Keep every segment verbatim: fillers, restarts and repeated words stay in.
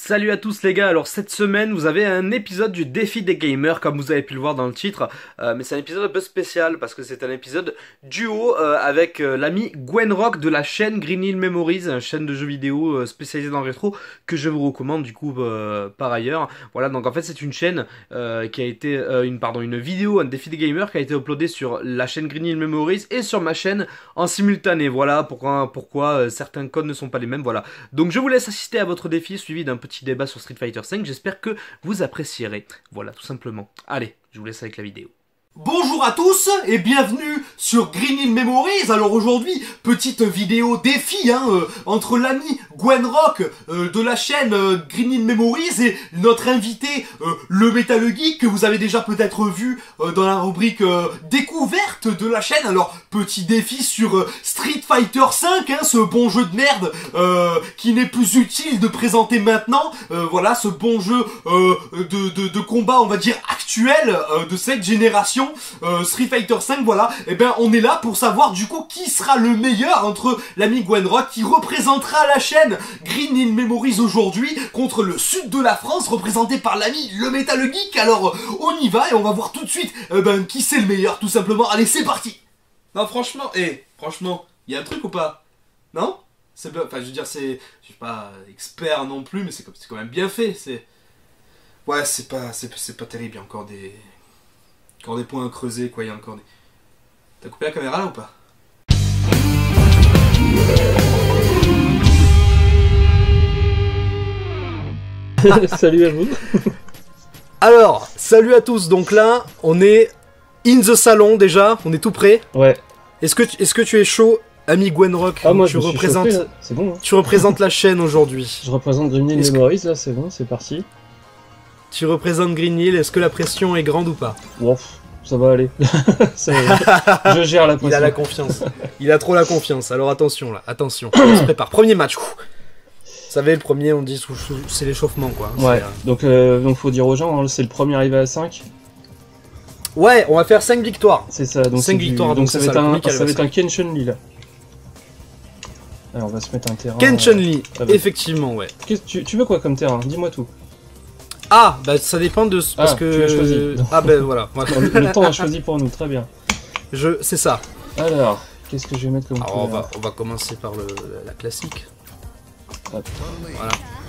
Salut à tous les gars, alors cette semaine vous avez un épisode du défi des gamers comme vous avez pu le voir dans le titre, euh, mais c'est un épisode un peu spécial parce que c'est un épisode duo euh, avec euh, l'ami Gwenrock de la chaîne Green Hill Memories, une chaîne de jeux vidéo euh, spécialisée dans le rétro que je vous recommande du coup euh, par ailleurs. Voilà, donc en fait c'est une chaîne euh, qui a été, euh, une pardon, une vidéo, un défi des gamers qui a été uploadée sur la chaîne Green Hill Memories et sur ma chaîne en simultané. Voilà pourquoi, pourquoi euh, certains codes ne sont pas les mêmes, voilà. Donc je vous laisse assister à votre défi suivi d'un petit débat sur Street Fighter cinq, j'espère que vous apprécierez. Voilà, tout simplement. Allez, je vous laisse avec la vidéo. Bonjour à tous et bienvenue sur Green Hill Memories. Alors aujourd'hui, petite vidéo défi hein, euh, entre l'ami Gwenrock euh, de la chaîne euh, Green Hill Memories et notre invité euh, le Metal Geek que vous avez déjà peut-être vu euh, dans la rubrique euh, découverte de la chaîne. Alors petit défi sur euh, Street Fighter cinq, hein, ce bon jeu de merde euh, qui n'est plus utile de présenter maintenant. Euh, voilà, ce bon jeu euh, de, de, de combat, on va dire actuel euh, de cette génération. Euh, Street Fighter cinq, voilà, et ben on est là pour savoir du coup qui sera le meilleur entre l'ami Gwenrock qui représentera la chaîne Green Hill Memories aujourd'hui contre le sud de la France représenté par l'ami le Metal Geek. Alors on y va et on va voir tout de suite euh, ben qui c'est le meilleur tout simplement. Allez, c'est parti. Non franchement, eh hey, franchement, il y a un truc ou pas? Non? C'est bien, enfin je veux dire c'est, je suis pas expert non plus mais c'est c'est quand même bien fait, c'est ouais, c'est pas c'est c'est pas terrible, il y a encore des Encore des points à creuser, quoi, il y a encore des... T'as coupé la caméra là ou pas? Salut à vous. Alors, salut à tous, donc là, on est in the salon déjà, on est tout prêt. Ouais. Est-ce que, tu, est-ce que tu es chaud, ami Gwenrock? Ah, moi tu je me suis représentes, chauffé, là. C'est bon. Hein. Tu représentes la chaîne aujourd'hui. Je représente Green Hill Memories, là, c'est bon, c'est parti. Tu représentes Green Hill, est-ce que la pression est grande ou pas? Wow, ça va aller. ça, je gère la pression. Il a la confiance. Il a trop la confiance, alors attention là, attention. On se prépare. Premier match. Vous savez, le premier, on dit sous- sous- c'est l'échauffement quoi. Ouais, C'est, euh, donc, euh, donc faut dire aux gens, hein, c'est le premier arrivé à cinq. Ouais, on va faire cinq victoires. C'est ça, donc cinq c'est du- victoires, donc, donc ça c'est va ça, être le un, premier qui ça va arrive être à un Ken Chun-Li là. Alors on va se mettre un terrain. Ken Chun-Li, ça va. effectivement, ouais. Qu'est-ce- tu, tu veux quoi comme terrain? Dis-moi tout. Ah, bah ça dépend de... Parce Ah, que... tu as choisi. Ah ben voilà. voilà. Non, le, le temps a choisi pour nous, très bien. Je... C'est ça. Alors, qu'est-ce que je vais mettre comme Alors on couleur? va, on va commencer par le, la classique. Hop. Voilà.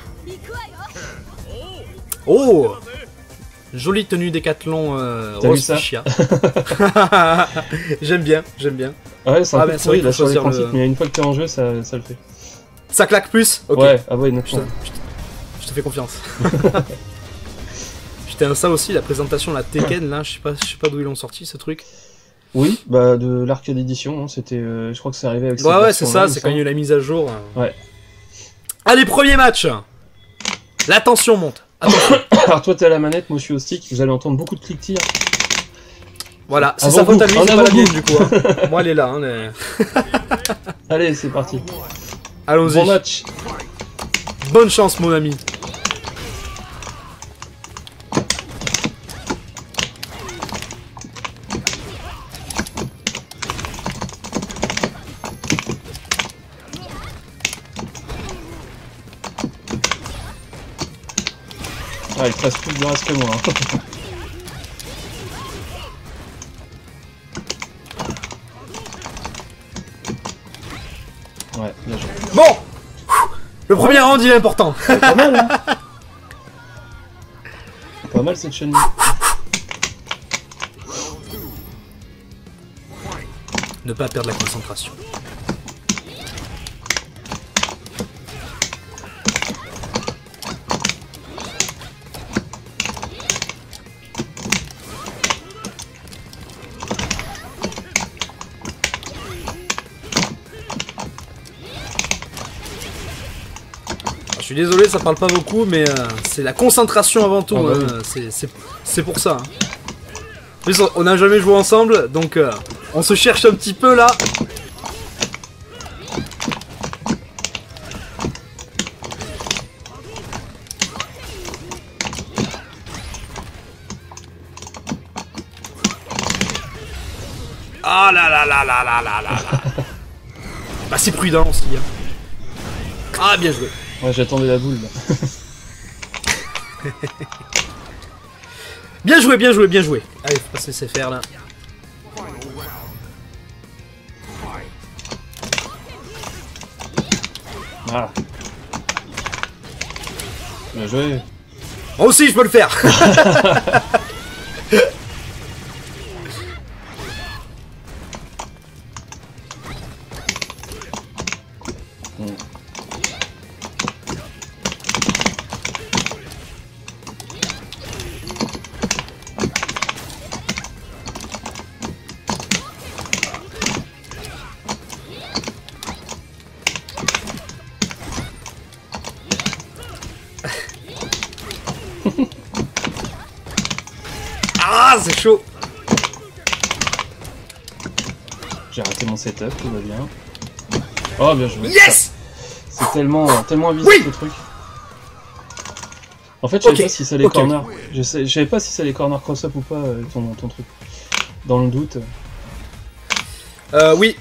Oh, jolie tenue décathlon euh, T'as rose vu ça? fuchsia. J'aime bien, j'aime bien. Ouais, c'est un Ah, peu ben, c'est pourri vrai là qu'il faut sur les choisir principes, le- mais une fois que t'es en jeu, ça, ça le fait. Ça claque plus. Ok. Ouais, ah ouais, non, Je te, je te- je te fais confiance. Putain, ça aussi, la présentation, la Tekken, là, je sais pas, je sais pas d'où ils l'ont sorti, ce truc. Oui, bah de l'arcade édition, hein, c'était, euh, je crois que c'est arrivé avec cette Ouais, ouais, c'est version-là, ça, il c'est me quand il y a eu semble. la mise à jour. euh. Ouais. Allez, premier match. La tension monte. Attention. Alors toi t'es à la manette, moi je suis au stick, vous allez entendre beaucoup de clics-tirs. Voilà, c'est Avant sa faute vous, à lui, en c'est pas la avant mienne vous. du coup. hein. Moi, elle est là. Hein, mais- Allez, c'est parti. Allons-y. Bon match. Bonne chance, mon ami. Ah, il te reste plus de reste que moi. hein. Ouais, bien joué. Bon. Le premier round, il est important. Pas mal, hein. Pas mal cette chaîne. Ne pas perdre la concentration. Je suis désolé, ça parle pas beaucoup, mais euh, c'est la concentration avant tout. Ah bah hein. oui. C'est- C'est c'est pour ça. hein. En plus, on- on n'a jamais joué ensemble, donc euh, on se cherche un petit peu là. Ah là là là là là là là là. Bah c'est prudent aussi. Hein. Ah bien joué. Ouais, j'attendais la boule là. Bien joué, bien joué, bien joué. Allez, faut pas se laisser faire là. Voilà. Bien joué. Moi aussi, je peux le faire. Ah, c'est chaud. J'ai raté mon setup, tout va bien. Oh, bien joué. Yes. C'est tellement, tellement invisible Oui. ce truc. En fait, je savais Ok. pas si ça les Ok. corners. Je, sais, je savais pas si ça les corners cross-up ou pas, euh, ton, ton truc. Dans le doute. Euh, oui.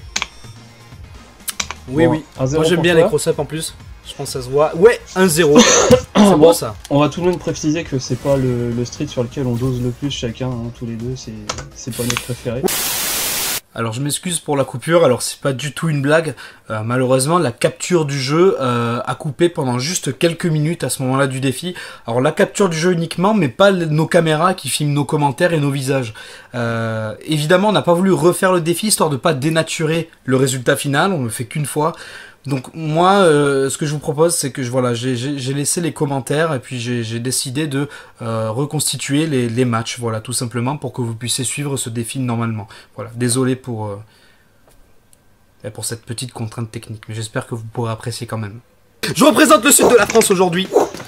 Oui, Bon, oui. un zéro Moi, j'aime pour bien toi. les cross-up en plus. Je pense que ça se voit. Ouais, un zéro. C'est Bon, bon ça. On va tout de même préciser que c'est pas le, le street sur lequel on dose le plus chacun, hein, tous les deux, c'est c'est pas notre préféré. Alors je m'excuse pour la coupure, alors c'est pas du tout une blague, euh, malheureusement la capture du jeu euh, a coupé pendant juste quelques minutes à ce moment-là du défi. Alors la capture du jeu uniquement, mais pas nos caméras qui filment nos commentaires et nos visages. Euh, évidemment on n'a pas voulu refaire le défi histoire de pas dénaturer le résultat final, on le fait qu'une fois. Donc moi, euh, ce que je vous propose, c'est que je voilà, j'ai j'ai laissé les commentaires et puis j'ai décidé de euh, reconstituer les, les matchs, voilà, tout simplement pour que vous puissiez suivre ce défi normalement. Voilà, désolé pour euh, pour cette petite contrainte technique, mais j'espère que vous pourrez apprécier quand même. Je représente le sud de la France aujourd'hui.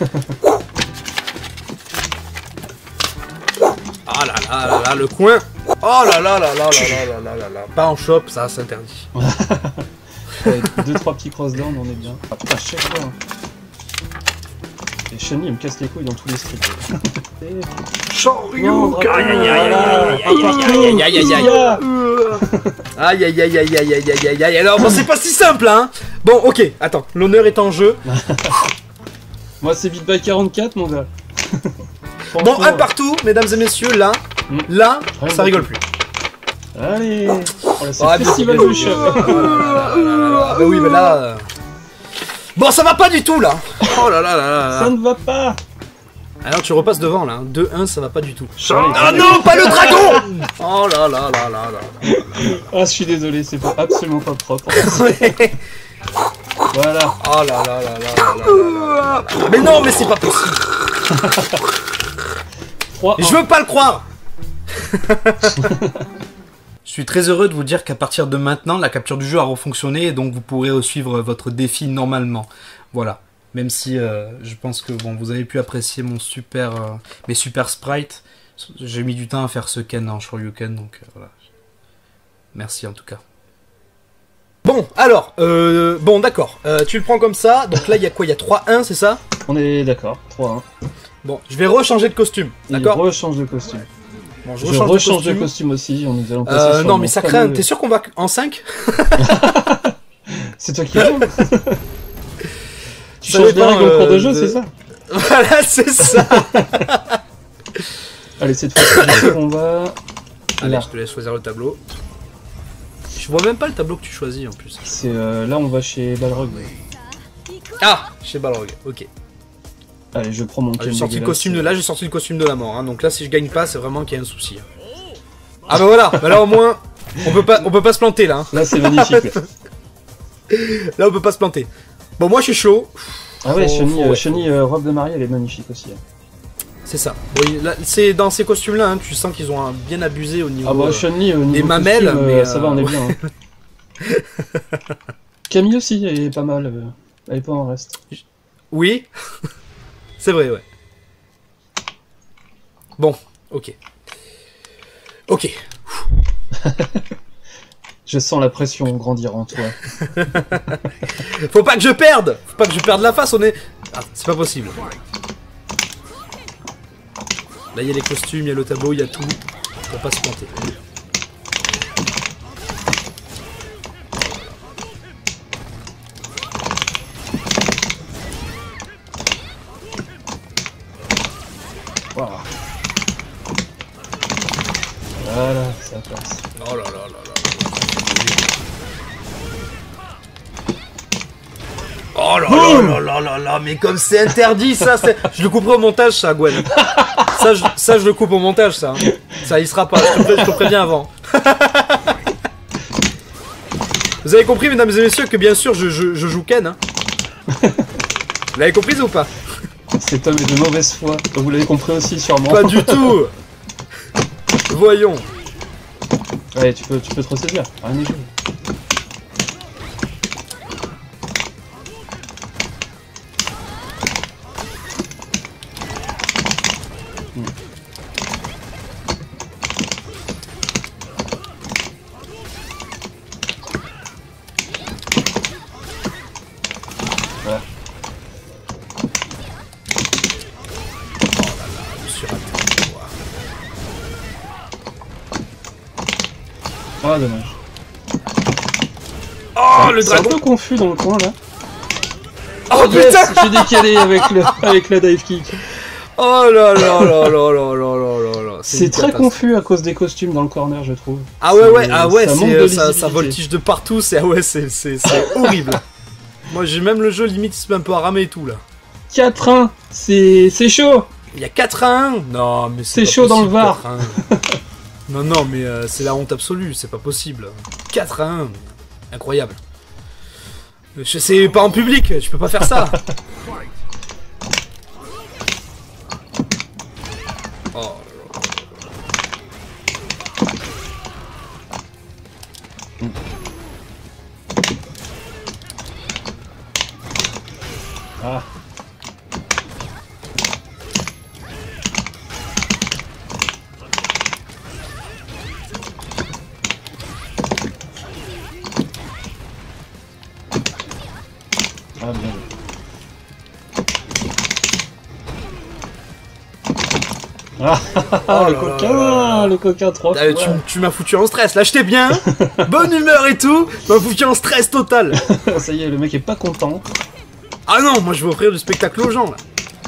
Ah là là là là, le coin. Oh là là là là là là là là là là. Pas en shop, ça c'est interdit. Avec deux trois petits cross-down, on est bien. Ah putain, chaque fois. hein. Et Shani, il me casse les couilles dans tous les streets. Choriou. Aïe aïe aïe aïe aïe aïe aïe aïe aïe aïe aïe aïe aïe aïe aïe aïe aïe. Alors bon, c'est pas si simple hein. Bon ok, attends, l'honneur est en jeu. Moi, c'est Beat by quarante-quatre, mon gars. Bon, un partout, mesdames et messieurs, là, Mm. là, Rien ça de rigole tout. plus. Allez, oh, là, c'est Ah, le festival bien du joué. choc. Ah bah oui, mais là... euh, Bon, ça va pas du tout, là. Oh là là là là Ça là. ne va pas. Alors, tu repasses devant, là. deux un, ça va pas du tout. Allez, Ah non, pas le dragon. Oh là là là là là. Ah, je suis désolé, c'est pas absolument pas propre. Voilà. Oh là là là là là là là là. Mais non, mais c'est pas possible. trois Je veux pas le croire. Je suis très heureux de vous dire qu'à partir de maintenant, la capture du jeu a refonctionné et donc vous pourrez suivre votre défi normalement. Voilà. Même si euh, je pense que bon, vous avez pu apprécier mon super, euh, mes super sprites. J'ai mis du temps à faire ce Ken en Shoryuken, donc euh, voilà. Merci en tout cas. Bon, alors, euh, bon d'accord, euh, tu le prends comme ça, donc là il y a quoi? Il y a trois un, c'est ça? On est d'accord, trois un. Bon, je vais rechanger de costume, Il d'accord? rechange de costume. Bon, Je rechange de costume aussi, on nous allons passer Euh, sur non mon mais ça fameux- craint, t'es sûr qu'on va en cinq? C'est toi qui veux. Tu Ça changes des dépend, règles en cours de euh, jeu, de- c'est ça? Voilà, c'est ça. Allez, cette fois-ci, je sais qu'on va... Allez, Là, je te laisse choisir le tableau. Je vois même pas le tableau que tu choisis en plus. c'est euh, là on va chez Balrog. Ah, chez Balrog, ok. Allez, je prends mon Ah, j'ai Ken sorti le dégueulasse. costume de là, j'ai sorti le costume de la mort. Hein. Donc là, si je gagne pas, c'est vraiment qu'il y a un souci. hein. Ah bah voilà, bah là au moins, on peut pas, on peut pas se planter là. hein. Là, c'est magnifique. là. Là, on peut pas se planter. Bon, moi, je suis chaud. Ah ouais, Faut- Shani, faut- euh, ouais, Shani, euh, robe de mariée, elle est magnifique aussi. hein. C'est ça. Oui, là, c'est dans ces costumes-là, hein, tu sens qu'ils ont un- bien abusé au niveau. Ah bah, euh, Shani, au niveau des mamelles, costume, euh, mais, ça va, euh, on est bien. hein. Camille aussi, elle est pas mal. euh, Elle est pas en reste. Oui, c'est vrai, ouais. Bon, ok. Ok. Je sens la pression grandir en toi. Faut pas que je perde. Faut pas que je perde la face. On est. Ah, c'est pas possible. Là, il y a les costumes, il y a le tableau, il y a tout. Faut pas se planter. Wow. Voilà, ça passe. Oh là là là là. Oh là là là là là là, mais comme c'est interdit ça, c'est... Je le couperai au montage ça, Gwen. Ça je, ça, je le coupe au montage ça. Hein. Ça il sera pas, je te, pré... je te préviens avant. Vous avez compris mesdames et messieurs que bien sûr je, je, je joue Ken. Hein. Vous l'avez compris ou pas? Cet homme est de mauvaise foi, vous l'avez compris aussi sûrement. Pas du tout. Voyons. Allez, tu peux, tu peux te ressaisir, rien n'est joué. Voilà. Ah, dommage. Oh, le C'est un dragon. peu confus dans le coin là. Oh Yes, putain. j'ai décalé avec le, avec la dive kick. Oh là là là là là là là là là. C'est très confus à cause des costumes dans le corner, je trouve. Ah ouais ouais, ah ouais, ça c'est, manque de euh, ça, ça lisibilité. voltige de partout, c'est ah ouais, c'est c'est c'est horrible. Moi j'ai même le jeu limite il se met un peu à ramer et tout là. quatre un, c'est c'est chaud. Il y a quatre à un. Non mais C'est pas chaud dans le possible, Var. quatre à un. Non non mais euh, c'est la honte absolue, c'est pas possible. quatre à un. Incroyable. Je sais pas en public, tu peux pas faire ça. Oh. Ah. Ah, bien. Ah, Oh le là coquin, là là. le coquin trois Ah, fois. tu, tu m'as foutu en stress, là j'étais bien, bonne humeur et tout, tu m'as foutu en stress total. Ça y est, le mec est pas content. Ah non, moi je veux offrir du spectacle aux gens là.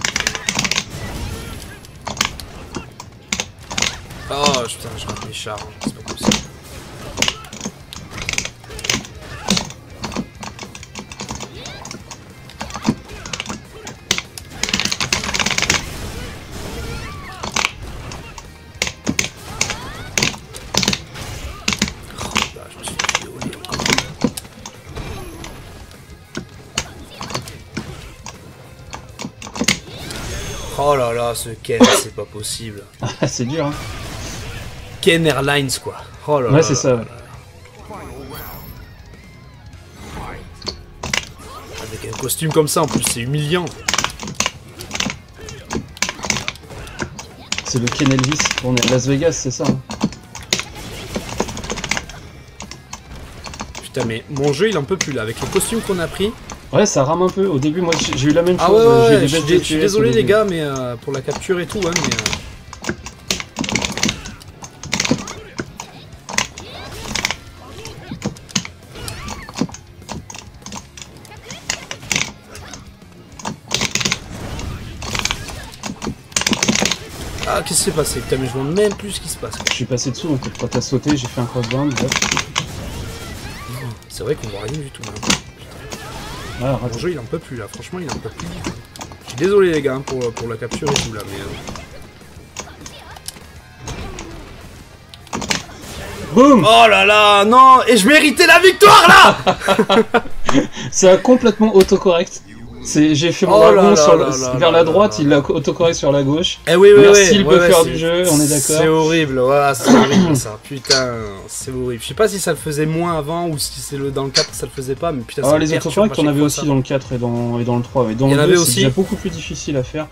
Oh putain, je rate mes chars, c'est pas possible. Oh là là, ce Ken, c'est pas possible. Ah, c'est dur, hein. Ken Airlines, quoi. Oh là Ouais, là c'est là ça. là. Avec un costume comme ça, en plus, c'est humiliant. C'est le Ken Elvis. On est à Las Vegas, c'est ça. Hein. Putain, mais mon jeu, il en peut plus, là. Avec le costume qu'on a pris. Ouais, ça rame un peu. Au début, moi, j'ai j'ai eu la même chose. Ah ouais, ouais, j'ai eu ouais, des je suis, baisses dé- de je suis F P S désolé au les début. gars, mais euh, pour la capture et tout, hein, mais... euh, Ah, qu'est-ce qui s'est passé? Putain, mais je vois même plus ce qui se passe. Je suis passé dessous, en fait. Quand t'as sauté, j'ai fait un crossbound. hop. C'est vrai qu'on voit rien du tout, là. Ah, Mon raté. jeu, il en peut plus, là. Franchement, il en peut plus du tout. Je suis désolé, les gars, hein, pour, pour la capture et tout, là, mais... euh, Boum. Oh là là, non. Et je méritais la victoire, là. Ça a complètement autocorrect. C'est, j'ai fait mon Oh là dragon là sur là le- là vers là la là droite, là il l'a autocorrect sur la gauche. Eh oui, oui, Merci, oui. il ouais, peut ouais, faire c'est- du jeu, on est d'accord. C'est horrible, ouais, c'est horrible ça. Putain, c'est horrible. Je sais pas si ça le faisait moins avant ou si c'est le dans le quatre ça le faisait pas, mais putain, ça Ah, me les perturbe autocorrects, à on chaque avait fois, aussi ça. dans le quatre et dans, et dans le trois. Et dans Il y le en deux, avait c'est aussi déjà beaucoup plus difficile à faire.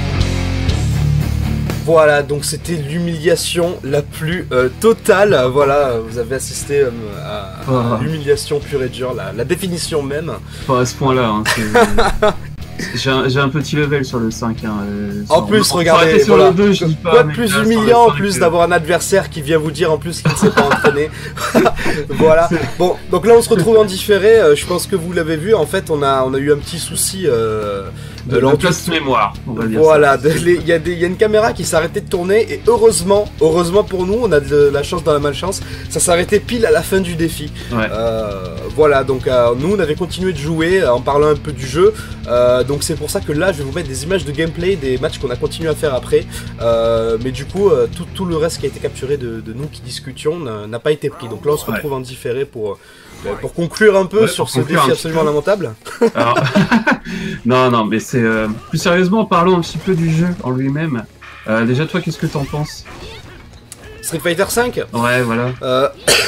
Voilà, donc c'était l'humiliation la plus euh, totale. Voilà, vous avez assisté euh, à, à Ah. l'humiliation pure et dure, la, la définition même. Pas à ce point-là. Hein, c'est- j'ai un, j'ai un petit level sur le cinq. Hein, euh, En sur- plus, on- regardez, arrêtez sur voilà. le deux, je dis pas. Quoi de mais plus là, sur le humiliant en cinq, plus euh, d'avoir un adversaire qui vient vous dire en plus qu'il ne s'est pas entraîné. Voilà. Bon, donc là on se retrouve en différé. Euh, je pense que vous l'avez vu. En fait, on a on a eu un petit souci euh, De, Alors, de place mémoire, on va dire. Voilà, il y, y a une caméra qui s'arrêtait de tourner et heureusement, heureusement pour nous, on a de la chance dans la malchance, ça s'arrêtait pile à la fin du défi. Ouais. Euh, voilà, donc euh, nous on avait continué de jouer euh, en parlant un peu du jeu, euh, donc c'est pour ça que là je vais vous mettre des images de gameplay des matchs qu'on a continué à faire après, euh, mais du coup euh, tout, tout le reste qui a été capturé de, de nous qui discutions n'a pas été pris, donc là on se retrouve ouais. en différé pour... Pour conclure un peu ouais, sur ce défi absolument lamentable. Alors, non, non, mais c'est euh, plus sérieusement, parlons un petit peu du jeu en lui-même. Euh, déjà, toi, qu'est-ce que t'en penses? Street Fighter cinq. Ouais, voilà. Euh...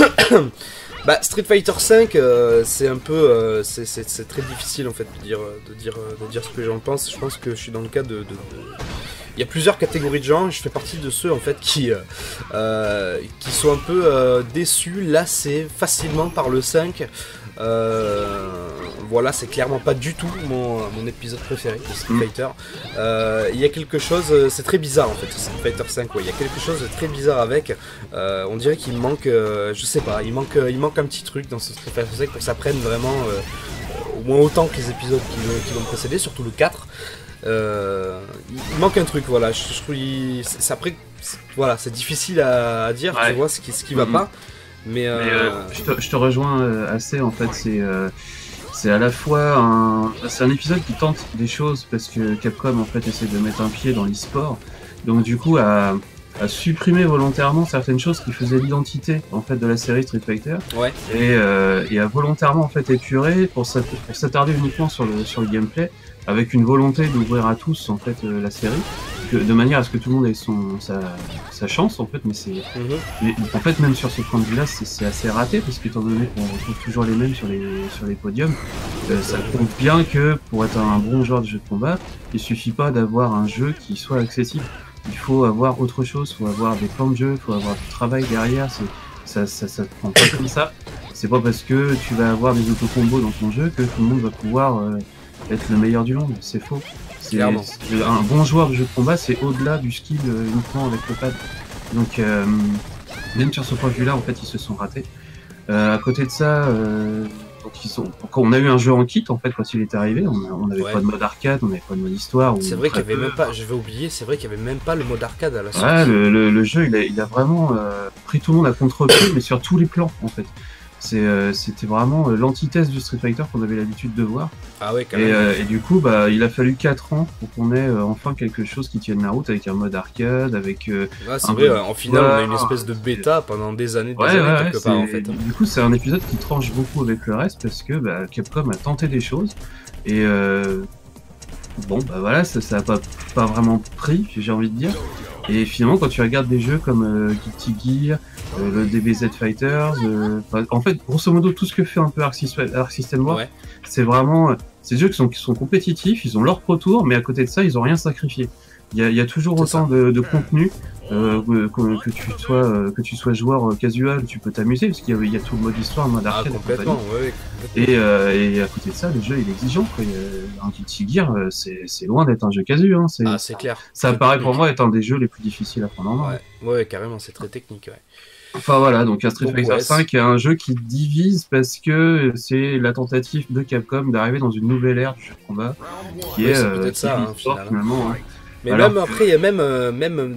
bah, Street Fighter cinq, euh, c'est un peu, euh, c'est très difficile en fait de dire, de dire, de dire ce que j'en pense. Je pense que je suis dans le cas de. de, de... Il y a plusieurs catégories de gens, je fais partie de ceux en fait qui, euh, euh, qui sont un peu euh, déçus, lassés facilement par le cinq. Euh, voilà, c'est clairement pas du tout mon, mon épisode préféré de Street Fighter. Euh, il y a quelque chose, c'est très bizarre en fait, Street Fighter cinq, ouais. Il y a quelque chose de très bizarre avec. Euh, on dirait qu'il manque, euh, je sais pas, il manque, il manque un petit truc dans ce Street Fighter cinq pour que ça prenne vraiment euh, au moins autant que les épisodes qui l'ont précédé, surtout le quatre. Euh, il manque un truc, voilà. Je, je trouve, c'est après, voilà, c'est difficile à, à dire, ouais. Tu vois, ce qui, ce qui va mm-hmm. pas. Mais, euh... mais euh, je, te, je te rejoins assez, en fait. C'est, euh, c'est à la fois un, c'est un épisode qui tente des choses parce que Capcom en fait essaie de mettre un pied dans l'e-sport. Donc du coup, à, à supprimer volontairement certaines choses qui faisaient l'identité en fait de la série Street Fighter. Ouais. Et, euh, et à volontairement en fait épurer pour s'attarder uniquement sur le sur le gameplay, avec une volonté d'ouvrir à tous en fait euh, la série, que, de manière à ce que tout le monde ait son sa, sa chance en fait, mais c'est mm-hmm. en fait même sur ce point de vue-là c'est assez raté parce qu'étant donné qu'on retrouve toujours les mêmes sur les sur les podiums, euh, ça prouve bien que pour être un bon joueur de jeu de combat, il suffit pas d'avoir un jeu qui soit accessible, il faut avoir autre chose, il faut avoir des plans de jeu, il faut avoir du travail derrière, c'est ça ça ça prend pas comme ça. C'est pas parce que tu vas avoir des autocombos dans ton jeu que tout le monde va pouvoir euh, être le meilleur du monde, c'est faux. C'est un bon joueur de jeu de combat, c'est au-delà du skill euh, uniquement avec le pad. Donc euh, même sur ce point de vue-là, en fait, ils se sont ratés. Euh, à côté de ça, euh, donc ils sont. Quand on a eu un jeu en kit, en fait, quand il est arrivé, on n'avait ouais. pas de mode arcade, on n'avait pas de mode histoire. C'est vrai qu'il y avait même pas. Je vais oublier, c'est vrai qu'il y avait même pas le mode arcade à la sortie. Ouais, le, le, le jeu, il a, il a vraiment euh, pris tout le monde à contre-pied, mais sur tous les plans, en fait. C'était euh, vraiment euh, l'antithèse du Street Fighter qu'on avait l'habitude de voir. Ah ouais, quand et, même. Euh, et du coup, bah, il a fallu quatre ans pour qu'on ait euh, enfin quelque chose qui tienne la route avec un mode arcade, avec. Euh, ah, c'est vrai, en finale, on a une espèce de bêta pendant des années, des ouais, années ouais, quelque part en fait. Du coup, c'est un épisode qui tranche beaucoup avec le reste parce que bah, Capcom a tenté des choses et euh, bon, bah voilà, ça, ça a pas, pas vraiment pris, j'ai envie de dire. Et finalement, quand tu regardes des jeux comme euh, Guilty Gear, euh, le D B Z Fighters, euh, en fait, grosso modo, tout ce que fait un peu Arc System Works, ouais. c'est vraiment, c'est des jeux qui sont, qui sont compétitifs, ils ont leur Pro Tour, mais à côté de ça, ils ont rien sacrifié. Il y a, il y a toujours autant de, de contenu, euh, que, que tu sois, euh, que tu sois joueur casual, tu peux t'amuser, parce qu'il y, y a tout le mode histoire, le mode arcade. Ah, complètement, ouais, complètement. Et, euh, et à côté de ça, le jeu il est exigeant, quoi. Un Guilty Gear, c'est loin d'être un jeu casu, hein. Ah, c'est clair. Ça apparaît pour moi être un des jeux les plus difficiles à prendre en main. Ouais, ouais, carrément, c'est très technique, ouais. Enfin voilà, donc un Street Fighter cinq est un jeu qui divise parce que c'est la tentative de Capcom d'arriver dans une nouvelle ère du jeu de combat, qui ouais, est, est euh, peut-être ça, hein, sport, finalement. Hein. Mais alors, même après, il y a même, euh, même,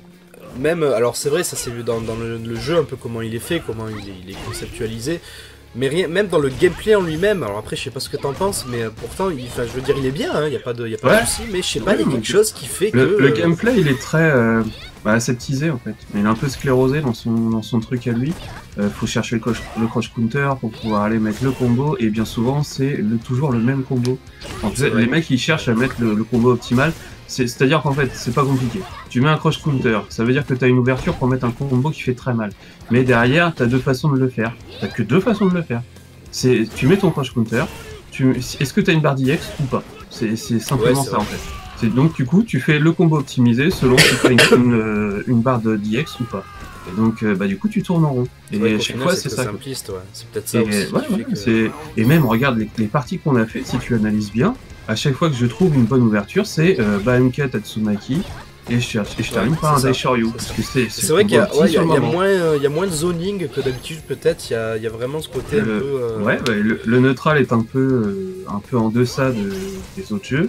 même, alors c'est vrai, ça c'est vu dans, dans le, le jeu un peu comment il est fait, comment il est, il est conceptualisé. Mais rien, même dans le gameplay en lui-même, alors après je sais pas ce que t'en penses, mais pourtant, il, enfin, je veux dire, il est bien, il hein, y a pas de, y a pas ouais. de souci, mais je sais pas, il y a quelque chose qui fait le, que... Le euh... gameplay, il est très euh, bah, aseptisé en fait, il est un peu sclérosé dans son, dans son truc à lui, euh, faut chercher le crush, le crush counter pour pouvoir aller mettre le combo, et bien souvent c'est le, toujours le même combo. En fait, les mecs ils cherchent à mettre le, le combo optimal, c'est-à-dire qu'en fait c'est pas compliqué. Tu mets un crush counter, ça veut dire que t'as une ouverture pour mettre un combo qui fait très mal. Mais derrière, t'as deux façons de le faire, t'as que deux façons de le faire. C'est, tu mets ton crush counter, tu, est-ce que tu as une barre d'I X ou pas? C'est simplement ouais, ça vrai. En fait. C'est donc du coup tu fais le combo optimisé selon si tu as une, une, une barre d'I X ou pas. Et donc bah du coup tu tournes en rond. Et ouais, chaque fois c'est ça. Simpliste, ouais. C'est peut-être ça et, aussi. Ouais, ouais, que... Et même regarde les, les parties qu'on a fait, si tu analyses bien, à chaque fois que je trouve une bonne ouverture, c'est euh, Baemka Tatsumaki. Et je, cherche, et je termine ouais, par un Daishoryu. C'est vrai qu'il y, ouais, y, y, euh, y a moins de zoning que d'habitude, peut-être. Il y, y a vraiment ce côté le, un peu. Euh... Ouais, ouais le, le neutral est un peu, euh, un peu en deçà de, des autres jeux.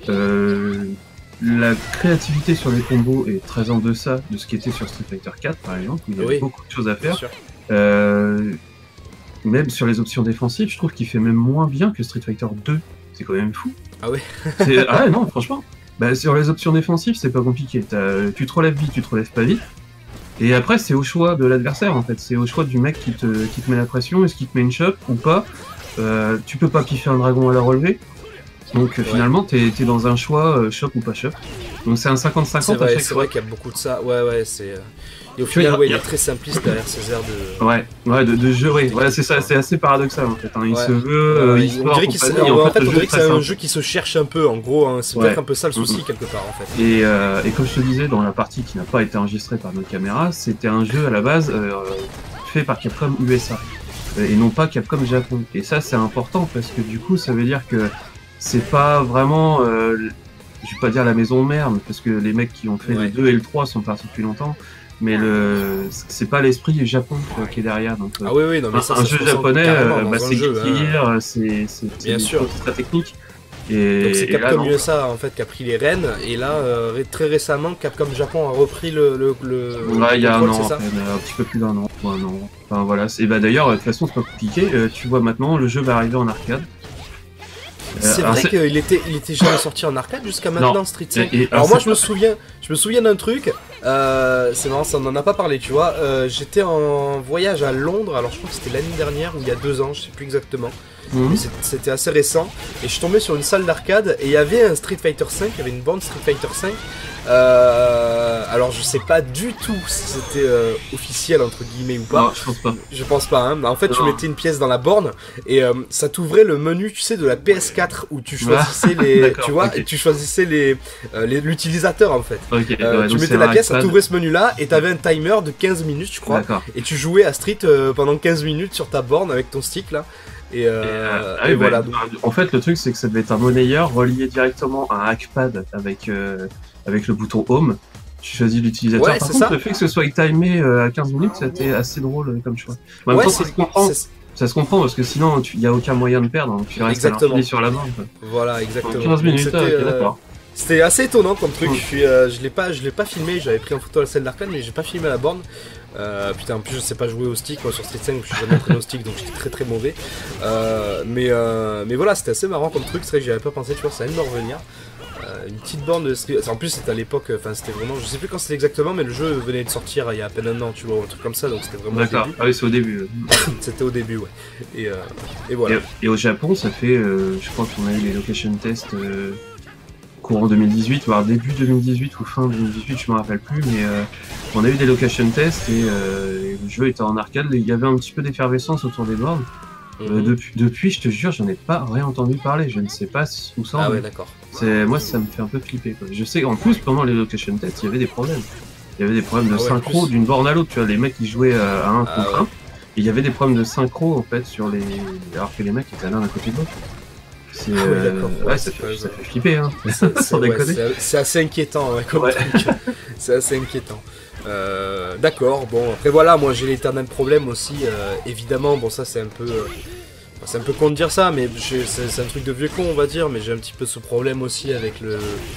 Euh, la créativité sur les combos est très en deçà de ce qui était sur Street Fighter quatre, par exemple, où il y avait Oui. beaucoup de choses à faire. Euh, même sur les options défensives, je trouve qu'il fait même moins bien que Street Fighter deux. C'est quand même fou. Ah ouais. C'est- Ah ouais, non, franchement. Bah, sur les options défensives, c'est pas compliqué. T'as- Tu te relèves vite, tu te relèves pas vite. Et après, c'est au choix de l'adversaire, en fait. C'est au choix du mec qui te, qui te met la pression. Est-ce qu'il te met une chope ou pas? Euh, Tu peux pas piffer un dragon à la relevée. Donc euh, Ouais. finalement, t'es es dans un choix euh, chope ou pas chope. Donc c'est un cinquante C'est cinquante à vrai, chaque c'est fois. vrai qu'il y a beaucoup de ça. Ouais, ouais, c'est. euh, Et au Tu vois, final, il y a- ouais, il il y est a- très simpliste derrière ses airs de. Ouais, ouais, de, de jeu, ouais. Voilà, c'est ça, c'est assez paradoxal en fait. Hein. Il Ouais. se veut, euh, Ouais, e-sport, on dirait qu'il se- compagnie, et en fait, le on jeu dirait est que très c'est un simple. jeu qui se cherche un peu, en gros. Hein. C'est Ouais. peut-être un peu ça le souci, Mhm. quelque part, en fait. Et, euh, et comme je te disais, dans la partie qui n'a pas été enregistrée par nos caméras, c'était un jeu à la base euh, fait par Capcom U S A euh, et non pas Capcom Japon. Et ça, c'est important parce que du coup, ça veut dire que c'est pas vraiment, euh, je vais pas dire la maison mère, parce que les mecs qui ont fait Ouais. le deux et le trois sont partis depuis longtemps, mais le c'est pas l'esprit Japon quoi, qui est derrière. Donc, euh, Ah oui, oui, non, mais ça, un ça jeu se ressent japonais, carrément euh, dans bah, un c'est jeu, hein. Guilty Gear, c'est c'est- c'est Bien des sûr. choses très techniques. Et, Donc c'est et là, Capcom non. U S A en fait qui a pris les rênes et là euh, ré- très récemment Capcom Japon a repris le le, le Ouais, il y a un contrôle, an, c'est à ça peine, un petit peu plus d'un an. ou un an. Enfin voilà, c'est bah d'ailleurs de toute façon c'est pas compliqué. Euh, tu vois maintenant le jeu va arriver en arcade. Euh, C'est alors, vrai qu'il était il était jamais sorti en arcade jusqu'à maintenant Street cinq. Et- et- Alors alors, moi c'est je me pas- souviens je me souviens d'un truc. Euh, c'est marrant, ça on en a pas parlé, tu vois. Euh, J'étais en voyage à Londres. Alors je crois que c'était l'année dernière ou il y a deux ans, je sais plus exactement. Mhm. Mais c'est- c'était assez récent. Et je suis tombé sur une salle d'arcade et il y avait un Street Fighter cinq, il y avait une bande Street Fighter cinq. Euh, alors je sais pas du tout si c'était euh, officiel entre guillemets ou pas. Non, je pense pas. Je pense pas, hein. En fait, tu Non. mettais une pièce dans la borne et euh, ça t'ouvrait le menu, tu sais, de la P S quatre où tu choisissais les, D'accord, tu vois, ok. et tu choisissais les, euh, les- l'utilisateur en fait. Ok. Euh, ouais, tu donc mettais c'est la un pièce, ça iPad. t'ouvrait ce menu-là et t'avais un timer de quinze minutes, je crois. D'accord. Et tu jouais à Street euh, pendant quinze minutes sur ta borne avec ton stick là. Et, euh, Et, euh, et ah oui, voilà. bah, donc- En fait, le truc c'est que ça devait être un monnayeur relié directement à un hackpad avec euh, avec le bouton Home. Tu choisis l'utilisateur. Ouais, Par c'est contre, ça. le fait que ce soit timé euh, à quinze minutes, c'était assez drôle euh, comme choix. En même Ouais, temps, c'est- ça se comprend. c'est- Ça se comprend parce que sinon, il n'y a aucun moyen de perdre. Donc tu restes Exactement. à l'infini sur la borne. quoi. Voilà, exactement. quinze Donc, minutes, c'était, ah, ok, euh, d'accord. C'était assez étonnant comme truc. Mm. Je suis, euh, je l'ai pas, je l'ai pas filmé. J'avais pris en photo à la salle d'arcade, mais j'ai pas filmé à la borne. Euh, putain, en plus je sais pas jouer au stick. Moi sur Street cinq, je suis jamais entraîné au stick, donc j'étais très très mauvais. Euh, mais euh, mais voilà, c'était assez marrant comme truc. C'est vrai que j'y avais pas pensé. Tu vois, ça vient de me revenir. Euh, une petite borne de Street. En plus c'était à l'époque. Enfin c'était vraiment. Je sais plus quand c'était exactement, mais le jeu venait de sortir il y a à peine un an. Tu vois, ou un truc comme ça. Donc c'était vraiment. au D'accord. début. Ah oui, c'est au début. C'était au début, ouais. Et, euh, et voilà. Et, et au Japon, ça fait, euh, je crois qu'on a eu les location tests euh, courant deux mille dix-huit, voire début deux mille dix-huit ou fin deux mille dix-huit, je me rappelle plus, mais euh, on a eu des location tests et, euh, et le jeu était en arcade. Il y avait un petit peu d'effervescence autour des bornes. Euh, Mhm. depuis, depuis, je te jure, j'en ai pas rien entendu parler. Je ne sais pas si- où ça en Ah est. ouais, d'accord. C'est moi, ça me fait un peu flipper. Quoi. Je sais qu'en plus, pendant les location tests, il y avait des problèmes. Il y avait des problèmes de Ah ouais, en synchro plus. d'une borne à l'autre. Tu vois, les mecs qui jouaient euh, à un Ah contre ouais. un. Et il y avait des problèmes de synchro en fait sur les. Alors que les mecs étaient l'un à côté de l'autre. C'est Ah ouais, euh, d'accord. ouais, Ouais, ça, c'est fait, pas- ça fait flipper hein. C'est- Sans ouais, déconner. c'est- c'est assez inquiétant ouais, comme Ouais. truc. C'est assez inquiétant. Euh, D'accord, bon après voilà, moi j'ai l'éternel problème aussi, euh, évidemment, bon ça c'est un peu... euh, c'est un peu con de dire ça, mais j'ai- c'est c'est un truc de vieux con on va dire, mais j'ai un petit peu ce problème aussi avec le...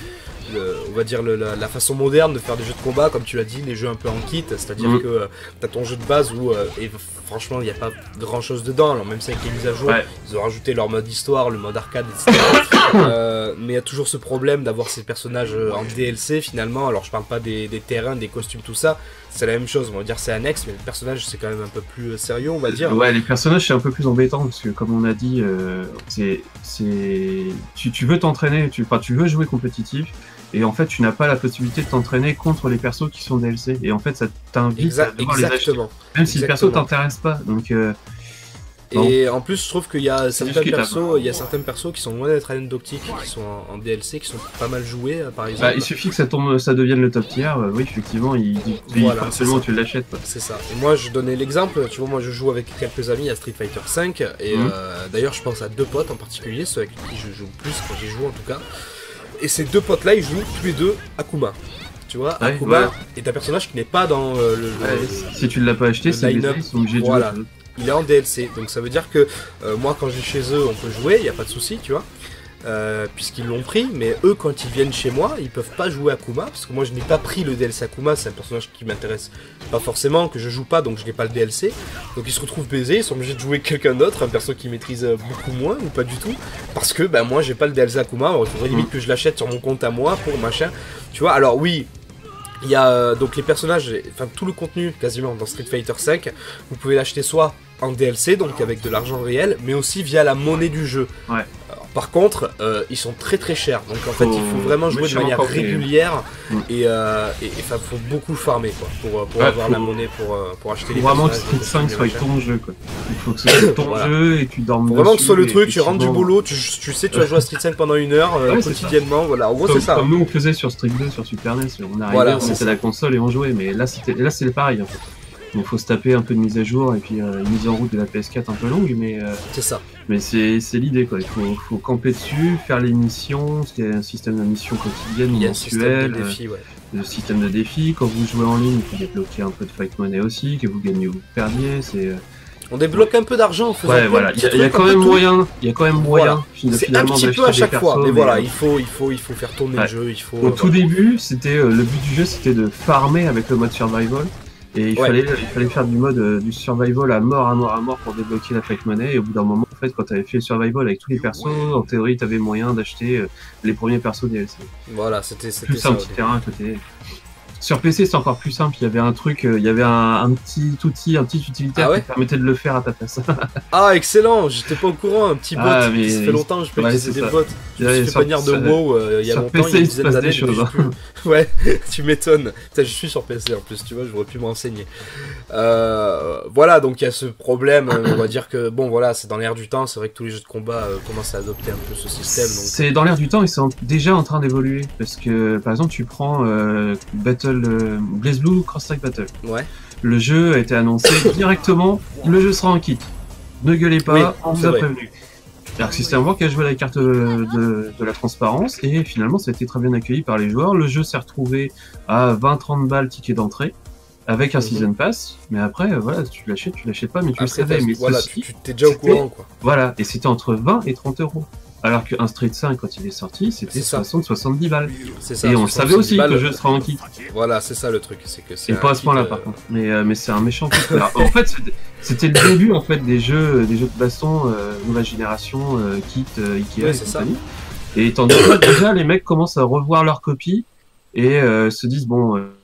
le- on va dire le- la, la façon moderne de faire des jeux de combat, comme tu l'as dit, les jeux un peu en kit, c'est-à-dire Mhm. que euh, t'as ton jeu de base où, euh, et franchement, il n'y a pas grand chose dedans, alors même si avec les mises à jour, Ouais. ils ont rajouté leur mode histoire, le mode arcade, et cetera. Euh, mais il y a toujours ce problème d'avoir ces personnages euh, en D L C finalement, alors je parle pas des, des terrains, des costumes, tout ça, c'est la même chose, on va dire c'est annexe, mais le personnage c'est quand même un peu plus euh, sérieux, on va dire. Ouais, les personnages c'est un peu plus embêtant parce que comme on a dit, euh, c'est c'est tu, tu veux t'entraîner, tu enfin, tu veux jouer compétitif. Et en fait, tu n'as pas la possibilité de t'entraîner contre les persos qui sont D L C. Et en fait, ça t'invite Exa- à devoir les acheter. exactement. Même si le perso Exactement. t'intéresse pas. Donc, euh, Et en plus, je trouve qu'il y a certains discutable. persos, il y a certains persos qui sont loin d'être anecdotiques, qui sont en, en D L C, qui sont pas mal joués, euh, par exemple. bah, il suffit que ça tombe, ça devienne le top tier. euh, oui, effectivement, il, il, il Voilà, faut c'est absolument ça. que tu l'achètes. quoi. C'est ça. Et moi, je donnais l'exemple, tu vois, moi je joue avec quelques amis à Street Fighter cinq, et Mhm. euh, d'ailleurs, je pense à deux potes en particulier, ceux avec qui je joue plus quand j'y joue en tout cas. Et ces deux potes-là, ils jouent tous les deux Akuma. Tu vois, Ouais, Akuma ouais. est un personnage qui n'est pas dans euh, le, le- Ouais, si tu ne l'as pas acheté, le c'est les line-up, ils sont obligés de voilà. jouer. Il est en D L C, donc ça veut dire que euh, moi quand je vais chez eux, on peut jouer, il n'y a pas de souci, tu vois. euh, puisqu'ils l'ont pris, mais eux quand ils viennent chez moi, ils peuvent pas jouer Akuma, parce que moi je n'ai pas pris le D L C Akuma, c'est un personnage qui m'intéresse pas forcément, que je joue pas, donc je n'ai pas le D L C, donc ils se retrouvent baisés, ils sont obligés de jouer quelqu'un d'autre, un perso qui maîtrise beaucoup moins, ou pas du tout, parce que ben moi j'ai pas le D L C Akuma, alors il faudrait limite que je l'achète sur mon compte à moi, pour machin, tu vois, alors oui... Il y a euh, donc les personnages, enfin tout le contenu quasiment dans Street Fighter cinq, vous pouvez l'acheter soit en D L C, donc avec de l'argent réel, mais aussi via la monnaie du jeu. Ouais. Alors, par contre, euh, ils sont très très chers, donc en fait Faut... il faut vraiment jouer de manière régulière, et... et euh, et enfin faut beaucoup farmer quoi, pour, pour ouais, avoir faut... la monnaie pour, euh, pour acheter les vraiment personnages. Vraiment que Street cinq soit ton jeu quoi. Il faut que ce soit ton voilà. jeu et tu dormes faut vraiment que ce soit le truc, et, tu rentres du boulot, tu, tu sais tu vas jouer à Street cinq pendant une heure, euh, ouais, quotidiennement, voilà, en gros comme, c'est ça. Comme nous on faisait sur Street deux sur Super N E S, on arrivait, Voilà, on mettait la console et on jouait, mais là c'était là c'est pareil en fait. Donc faut se taper un peu de mise à jour et puis euh, une mise en route de la P S quatre un peu longue, mais euh, c'est ça. Mais c'est l'idée quoi, il faut, faut camper dessus, faire les missions, parce qu'il y a un système de missions quotidiennes ou mensuelles, de défi, ouais. le système de défi, quand vous jouez en ligne, il faut débloquer un peu de fight money aussi, que vous gagnez ou vous perdiez, c'est... On débloque un peu d'argent en faisant ouais, voilà. Il y a, il y a quand même moyen, il y a quand même moyen voilà. C'est un petit peu à chaque fois, mais, mais voilà, il faut, il faut, il faut faire tourner ouais. le jeu, il faut... Au tout début, c'était euh, le but du jeu, c'était de farmer avec le mode survival. Et il, ouais. fallait, il fallait faire du mode euh, du survival à mort, à mort, à mort pour débloquer la fight money. Et au bout d'un moment, en fait, quand t'avais fait le survival avec tous les persos, en théorie, t'avais moyen d'acheter euh, les premiers persos D L C. Voilà, c'était ça. Plus un petit terrain à côté. Sur P C, c'est encore plus simple. Il y avait un truc, euh, il y avait un, un petit outil, un petit utilitaire ah ouais qui permettait de le faire à ta place. Ah, excellent! J'étais pas au courant. Un petit bot. Ah, mais... Ça fait longtemps que je peux ouais, utiliser des bots. Je me suis fait bannir de WoW euh, il y a longtemps. P C, il y a une dizaine d'années. Plus... ouais, tu m'étonnes. Je suis sur P C en plus, tu vois, j'aurais pu me renseigner. Euh, voilà, donc il y a ce problème. On va dire que, bon, voilà, c'est dans l'air du temps. C'est vrai que tous les jeux de combat euh, commencent à adopter un peu ce système. Donc... C'est dans l'air du temps et c'est déjà en train d'évoluer. Parce que, par exemple, tu prends euh, Battle. Le BlazBlue Cross Strike Battle. Ouais. Le jeu a été annoncé directement, le jeu sera en kit. Ne gueulez pas, oui, on vous a vrai. prévenu. Dark System Works a joué la carte de, de, de la transparence et finalement ça a été très bien accueilli par les joueurs. Le jeu s'est retrouvé à vingt trente balles ticket d'entrée avec un mm-hmm. Season Pass, mais après voilà, tu l'achètes, tu l'achètes pas, mais tu après, le savais. Mais voilà, ceci, tu t'es déjà au courant quoi. Voilà, et c'était entre vingt et trente euros. Alors qu'un Street cinq, quand il est sorti, c'était soixante à soixante-dix balles. Ça, et on le savait aussi balles, que le jeu sera en kit. Voilà, c'est ça le truc. Que et pas à ce point-là, euh... par contre. Mais, euh, mais c'est un méchant truc. Alors, en fait, c'était le début en fait, des jeux des jeux de baston euh, nouvelle génération, euh, kit, euh, Ikea ouais, et compagnie. Et étant donné que déjà, les mecs commencent à revoir leurs copies et euh, se disent, bon... Euh,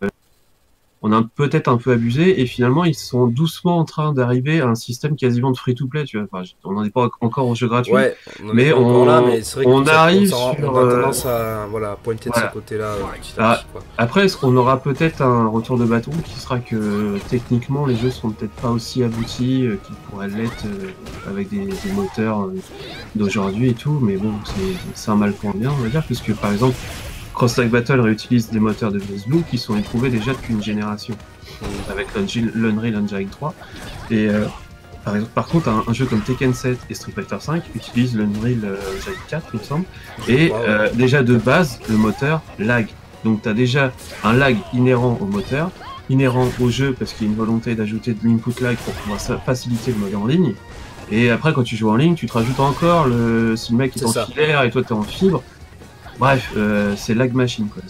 on a peut-être un peu abusé, et finalement, ils sont doucement en train d'arriver à un système quasiment de free-to-play, tu vois. Enfin, on n'en est pas encore au jeu gratuit. Ouais, on mais on, là, mais vrai on que arrive on sur... On a tendance à voilà, pointer voilà. de ce côté-là. Euh, ah, après, est-ce qu'on aura peut-être un retour de bâton qui sera que, techniquement, les jeux seront peut-être pas aussi aboutis euh, qu'ils pourraient l'être euh, avec des, des moteurs euh, d'aujourd'hui et tout, mais bon, c'est un mal pour un bien, on va dire, puisque, par exemple, Cross Strike Battle réutilise des moteurs de BlazBlue qui sont éprouvés déjà depuis une génération, avec l'Unreal Engine trois. Et euh, par, exemple, par contre, un, un jeu comme Tekken sept et Street Fighter cinq utilise l'Unreal Engine quatre, il me semble. Et euh, déjà de base, le moteur lag. Donc tu as déjà un lag inhérent au moteur, inhérent au jeu parce qu'il y a une volonté d'ajouter de l'input lag pour pouvoir faciliter le mode en ligne. Et après, quand tu joues en ligne, tu te rajoutes encore le si le mec est, est en ça. filaire et toi t'es en fibre. Bref, euh, c'est lag machine quoi.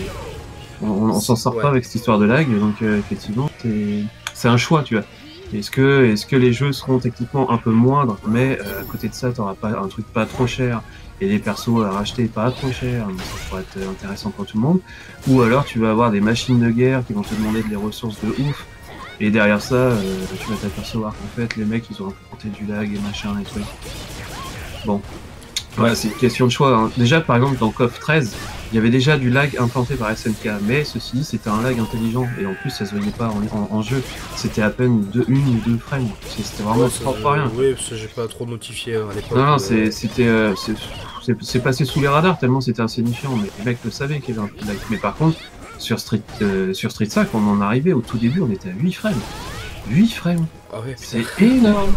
On, on, on s'en sort ouais. pas avec cette histoire de lag, donc euh, effectivement c'est un choix, tu vois. Est-ce que, est-ce que les jeux seront techniquement un peu moindres, mais euh, à côté de ça, t'auras pas un truc pas trop cher et des persos à racheter pas trop cher, mais ça pourrait être intéressant pour tout le monde. Ou alors tu vas avoir des machines de guerre qui vont te demander des ressources de ouf, et derrière ça, euh, tu vas t'apercevoir qu'en fait les mecs ils ont implanté du lag et machin et trucs. Bon. Voilà, c'est une question de choix. Hein. Déjà, par exemple, dans KOF treize, il y avait déjà du lag implanté par S N K, mais ceci dit, c'était un lag intelligent, et en plus, ça se voyait pas en, en, en jeu. C'était à peine de une ou deux frames. C'était vraiment ouais, trop pas rien. Oui, parce que j'ai pas trop notifié à l'époque. Non, non, euh... c'était, euh, c'est passé sous les radars tellement c'était insignifiant, mais les mecs le savaient qu'il y avait un peu de lag. Mais par contre, sur Street, euh, sur Street cinq, on en arrivait au tout début, on était à huit frames. huit frames. Ah ouais, c'est énorme.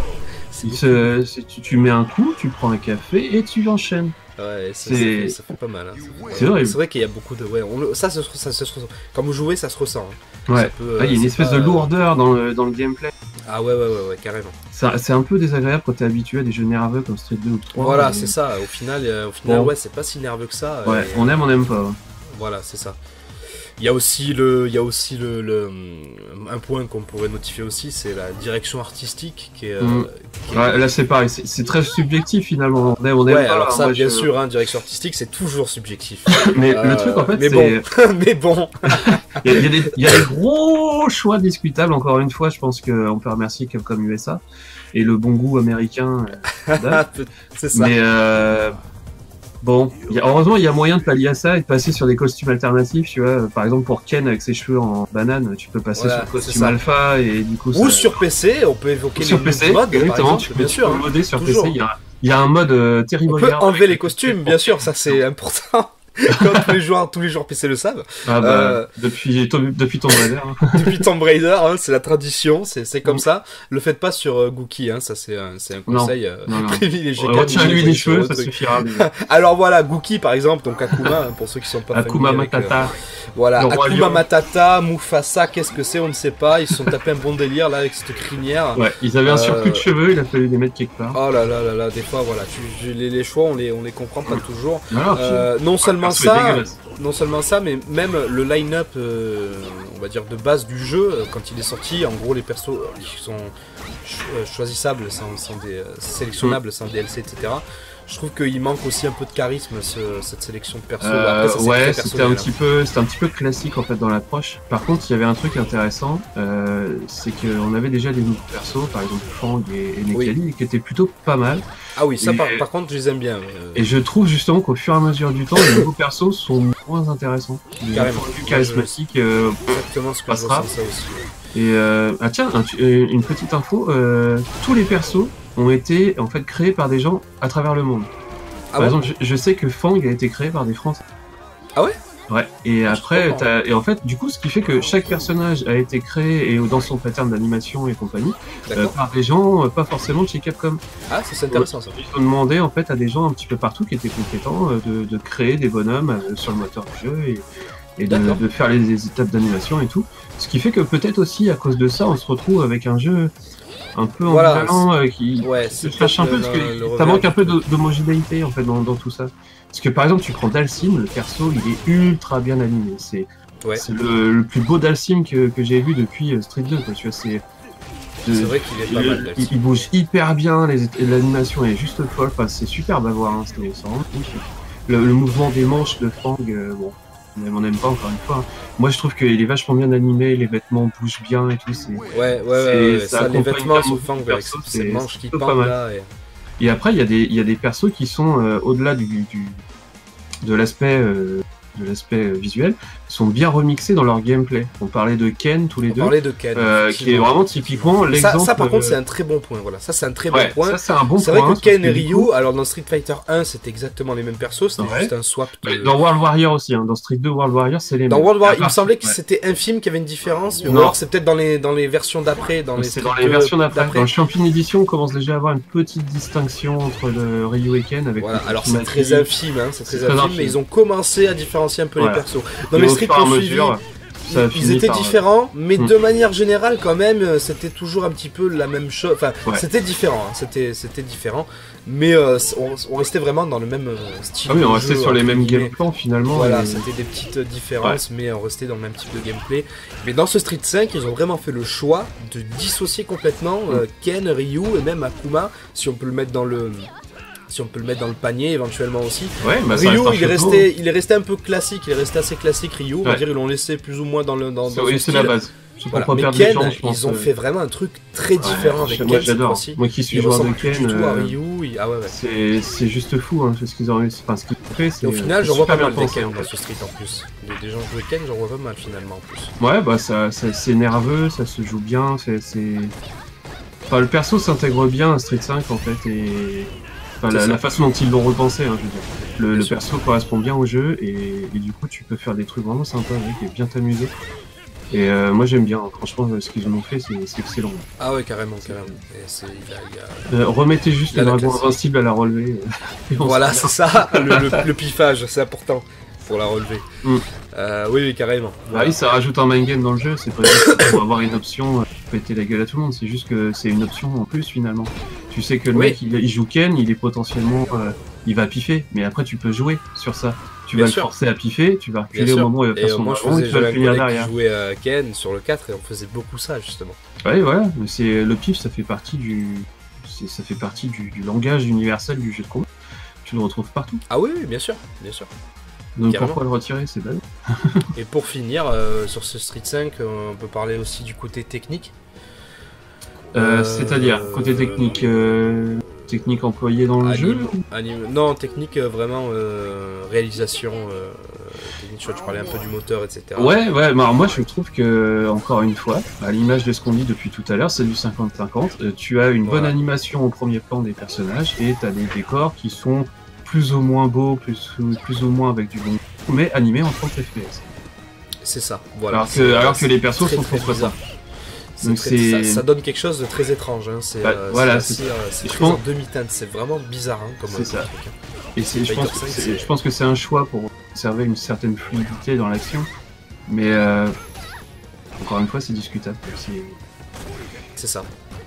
Se, tu, tu mets un coup, tu prends un café et tu enchaînes. Ouais, ça, ça, fait, ça fait pas mal. Hein. C'est vrai. C'est vrai qu'il y a beaucoup de. Ouais, on, ça, ça, ça, ça, ça, quand vous jouez, ça se ressent. Hein. Ouais. Il ah, y a une espèce pas... de lourdeur dans le, dans le gameplay. Ah ouais, ouais, ouais, ouais carrément. C'est un peu désagréable quand t'es habitué à des jeux nerveux comme Street deux ou trois. Voilà, et... c'est ça. Au final, euh, au final, bon. ouais, c'est pas si nerveux que ça. Ouais, et... on aime, on n'aime pas. Ouais. Voilà, c'est ça. Il y a aussi le, il y a aussi le, le un point qu'on pourrait notifier aussi, c'est la direction artistique qui est. Mmh. Qui est... Ouais, là c'est pareil, c'est très subjectif finalement. On aime, on aime ouais, pas, alors ça, moi, bien je... sûr, hein, direction artistique, c'est toujours subjectif. mais euh, le truc en fait, mais bon, mais bon. il y, a, il, y a des, il y a des gros choix discutables. Encore une fois, je pense qu'on peut remercier Capcom U S A et le bon goût américain. Euh, c'est ça. Mais euh... Bon, y a, heureusement il y a moyen de pallier à ça et de passer sur des costumes alternatifs, tu vois. Par exemple pour Ken avec ses cheveux en banane, tu peux passer voilà, sur le costume alpha et du coup. Ou ça... sur P C, on peut évoquer sur les P C, modes, exactement, par exemple, tu bien peux, sûr. Tu peux modder sur toujours. P C, il y a, y a un mode euh, terrible. On peut enlever les costumes, bien sûr, ça c'est important. Comme tous les joueurs, tous les joueurs P C le savent. Ah bah, euh, depuis, depuis Tomb Raider. Hein. Depuis Tomb Raider, hein, c'est la tradition, c'est comme mmh. ça. Le faites pas sur euh, Gookie, hein, ça c'est un, un conseil euh, non, non. privilégié. Retire-lui les cheveux, ça suffira. Alors voilà, Gookie par exemple, donc Akuma, hein, pour ceux qui sont pas Akuma Matata. Avec, euh, voilà, Akuma Matata, Mufasa, qu'est-ce que c'est, on ne sait pas. Ils se sont tapés un bon délire là avec cette crinière. Ouais, ils avaient un surplus de cheveux, il a fallu les mettre quelque part. Oh là là là là, des fois voilà, tu, les, les choix on les, on les comprend pas toujours. Euh, non seulement ça. Non seulement ça, mais même le line-up, euh, on va dire de base du jeu, euh, quand il est sorti, en gros les persos euh, qui sont cho euh, choisissables, sans, sans des, euh, sélectionnables sans D L C, et cetera. Je trouve qu'il manque aussi un peu de charisme ce, cette sélection de persos. Euh, Après, ça, ouais, c'était un petit peu, c'était un petit peu classique en fait dans l'approche. Par contre, il y avait un truc intéressant, euh, c'est qu'on avait déjà des nouveaux persos, par exemple Fang et, et Nekali, oui. qui étaient plutôt pas mal. Ah oui, ça et, par, par contre, je les aime bien. Euh... Et je trouve justement qu'au fur et à mesure du temps, les nouveaux persos sont moins intéressants. Carrément. Plus charismatiques. Euh, Exactement ce que je ressens ça aussi. Et euh, ah tiens, un, une petite info, euh, tous les persos ont été en fait créés par des gens à travers le monde. Ah par bon exemple, je, je sais que Fang a été créé par des Français. Ah ouais? Ouais. Et ah, après, as, et en fait, du coup, ce qui fait que chaque personnage a été créé et dans son pattern d'animation et compagnie euh, par des gens euh, pas forcément de chez Capcom. Ah, c'est intéressant ça. Ils ont demandé en fait à des gens un petit peu partout qui étaient compétents euh, de, de créer des bonhommes euh, sur le moteur du jeu et, et de, de faire les, les étapes d'animation et tout. Ce qui fait que peut-être aussi à cause de ça, on se retrouve avec un jeu un peu voilà, ambivalent euh, qui ouais, se fâche un peu, parce que ça manque un peu d'homogénéité en fait dans, dans tout ça. Parce que par exemple, tu prends Dhalsim, le perso, il est ultra bien animé. C'est ouais. le, le plus beau Dhalsim que, que j'ai vu depuis euh, Street deux. Quoi. Tu vois, c'est vrai qu'il est pas le, mal. Dhalsim. Il, il bouge hyper bien, l'animation est juste folle. Enfin, c'est superbe à voir. Hein, c'est vraiment le, le mouvement des manches de Fang, euh, bon, on n'aime pas encore une fois. Moi, je trouve qu'il est vachement bien animé, les vêtements bougent bien et tout. Ouais, ouais, ouais, ouais ça, les vêtements sur Fang, avec ces manches qui pendent là. Et... Et après, il y a des, il y a des persos qui sont euh, au-delà du, du, de l'aspect, euh, de l'aspect visuel, qui sont bien remixés dans leur gameplay. On parlait de Ken tous les On deux. On parlait de Ken, euh, qui est vraiment typiquement l'exemple. Ça, ça, par contre, c'est un très bon point. Voilà, ça, c'est un très ouais, bon point. Ça, c'est un bon C'est point. vrai que Ken et Ryu, alors dans Street Fighter un, c'était exactement les mêmes persos, c'était ouais. juste un swap. De... Dans World Warrior aussi, hein. Dans Street deux World Warrior, c'est les mêmes. Dans World Warrior, il me semblait que ouais. c'était infime, qu'il y avait une différence. Ou alors, c'est peut-être dans les dans les versions d'après, dans les. C'est dans les versions d'après. Dans le Champion Edition, on commence déjà à avoir une petite distinction entre le Ryu et Ken avec. Voilà. Alors c'est très infime, hein. C'est très infime, mais ils ont commencé à différencier un peu les persos. Dans les Street qu'on suivi, ils étaient différents, mais de manière générale, quand même, c'était toujours un petit peu la même chose. Enfin, c'était différent, c'était c'était différent, mais on restait vraiment dans le même style. Ah oui, on restait sur les mêmes gameplans finalement. Voilà, c'était des petites différences, mais on restait dans le même type de gameplay. Mais dans ce Street cinq, ils ont vraiment fait le choix de dissocier complètement Ken, Ryu et même Akuma, si on peut le mettre dans le si on peut le mettre dans le panier éventuellement aussi. Ouais, bah, Ryu, il est resté, il est resté un peu classique, il est resté assez classique Ryu. On va ouais. dire ils l'ont laissé plus ou moins dans le dans. dans oui, c'est la base. Voilà. Mais Ken, gens, ils ont euh... fait vraiment un truc très différent ouais, avec moi, Ken cette fois-ci. Moi qui suis joueur de Ken, du tout à Ryu, il... ah ouais, ouais. c'est c'est juste fou hein, ce qu'ils ont réussi, enfin ce qu'ils ont fait. Et au final, j'en vois pas mal de Ken dans ce Street en plus. Des, des gens jouer Ken, j'en vois pas mal finalement en plus. Ouais, bah ça, ça c'est nerveux, ça se joue bien, c'est enfin le perso s'intègre bien à Street cinq en fait et Enfin, la, la façon dont ils l'ont repensé, hein, je veux dire. Le, le perso correspond bien au jeu et, et du coup tu peux faire des trucs vraiment sympas avec et bien t'amuser. Et euh, moi j'aime bien, franchement ce qu'ils ont fait c'est excellent. Ah ouais carrément, carrément. Et c est, il y a, il y a... Euh, remettez juste le dragon invincible à la relever. Voilà c'est ça, le, le, le piffage, c'est important. pour la relever. Mm. Euh, oui, oui, carrément. Bah Voilà. oui, ça rajoute un mind game dans le jeu, c'est pas juste pour avoir une option, euh, péter la gueule à tout le monde, c'est juste que c'est une option en plus finalement. Tu sais que le Oui. mec il, il joue Ken, il est potentiellement, euh, il va piffer, mais après tu peux jouer sur ça. Tu Bien vas sûr. le forcer à piffer, tu vas Bien reculer au sûr. moment où il va Et faire euh, son moi je dragon, faisais tu vas jouer le un punir collègue derrière. qui jouait à Ken sur le quatre et on faisait beaucoup ça justement. Ouais, voilà, mais c'est le pif, ça fait partie du, c'est- ça fait partie du, du langage universel du jeu de combat. Tu le retrouves partout. Ah oui, oui, bien sûr, bien sûr. Donc Carrément. pourquoi le retirer, c'est bête. Et pour finir, euh, sur ce Street cinq, euh, on peut parler aussi du côté technique. Euh, Euh, C'est-à-dire côté technique, euh, technique employée dans le jeu. Anim- anim- Non, technique euh, vraiment euh, réalisation. Euh, technique, je crois que tu parlais un peu du moteur, et cetera. Ouais, ouais, mais alors moi je trouve que, encore une fois, à l'image de ce qu'on dit depuis tout à l'heure, c'est du cinquante cinquante. Euh, tu as une bonne Voilà. animation au premier plan des personnages et tu as des décors qui sont plus ou moins beaux, plus, plus ou moins avec du bon, mais animés en trente F P S. C'est ça. Voilà. alors C'est- que, alors c'est que les persos très, sont très pour soixante. bizarre. C'est Donc très- c'est- ça, ça donne quelque chose de très étrange. Hein. C'est Bah, euh, voilà, c'est c'est- assez, euh, c'est je très pense- en demi-teinte. C'est vraiment bizarre hein, comme C'est euh, ça. truc, hein. Et c'est, je, pense Fighter que cinq, c'est, c'est- je pense que c'est un choix pour conserver une certaine fluidité dans l'action, mais euh, encore une fois c'est discutable. C'est... C'est ça.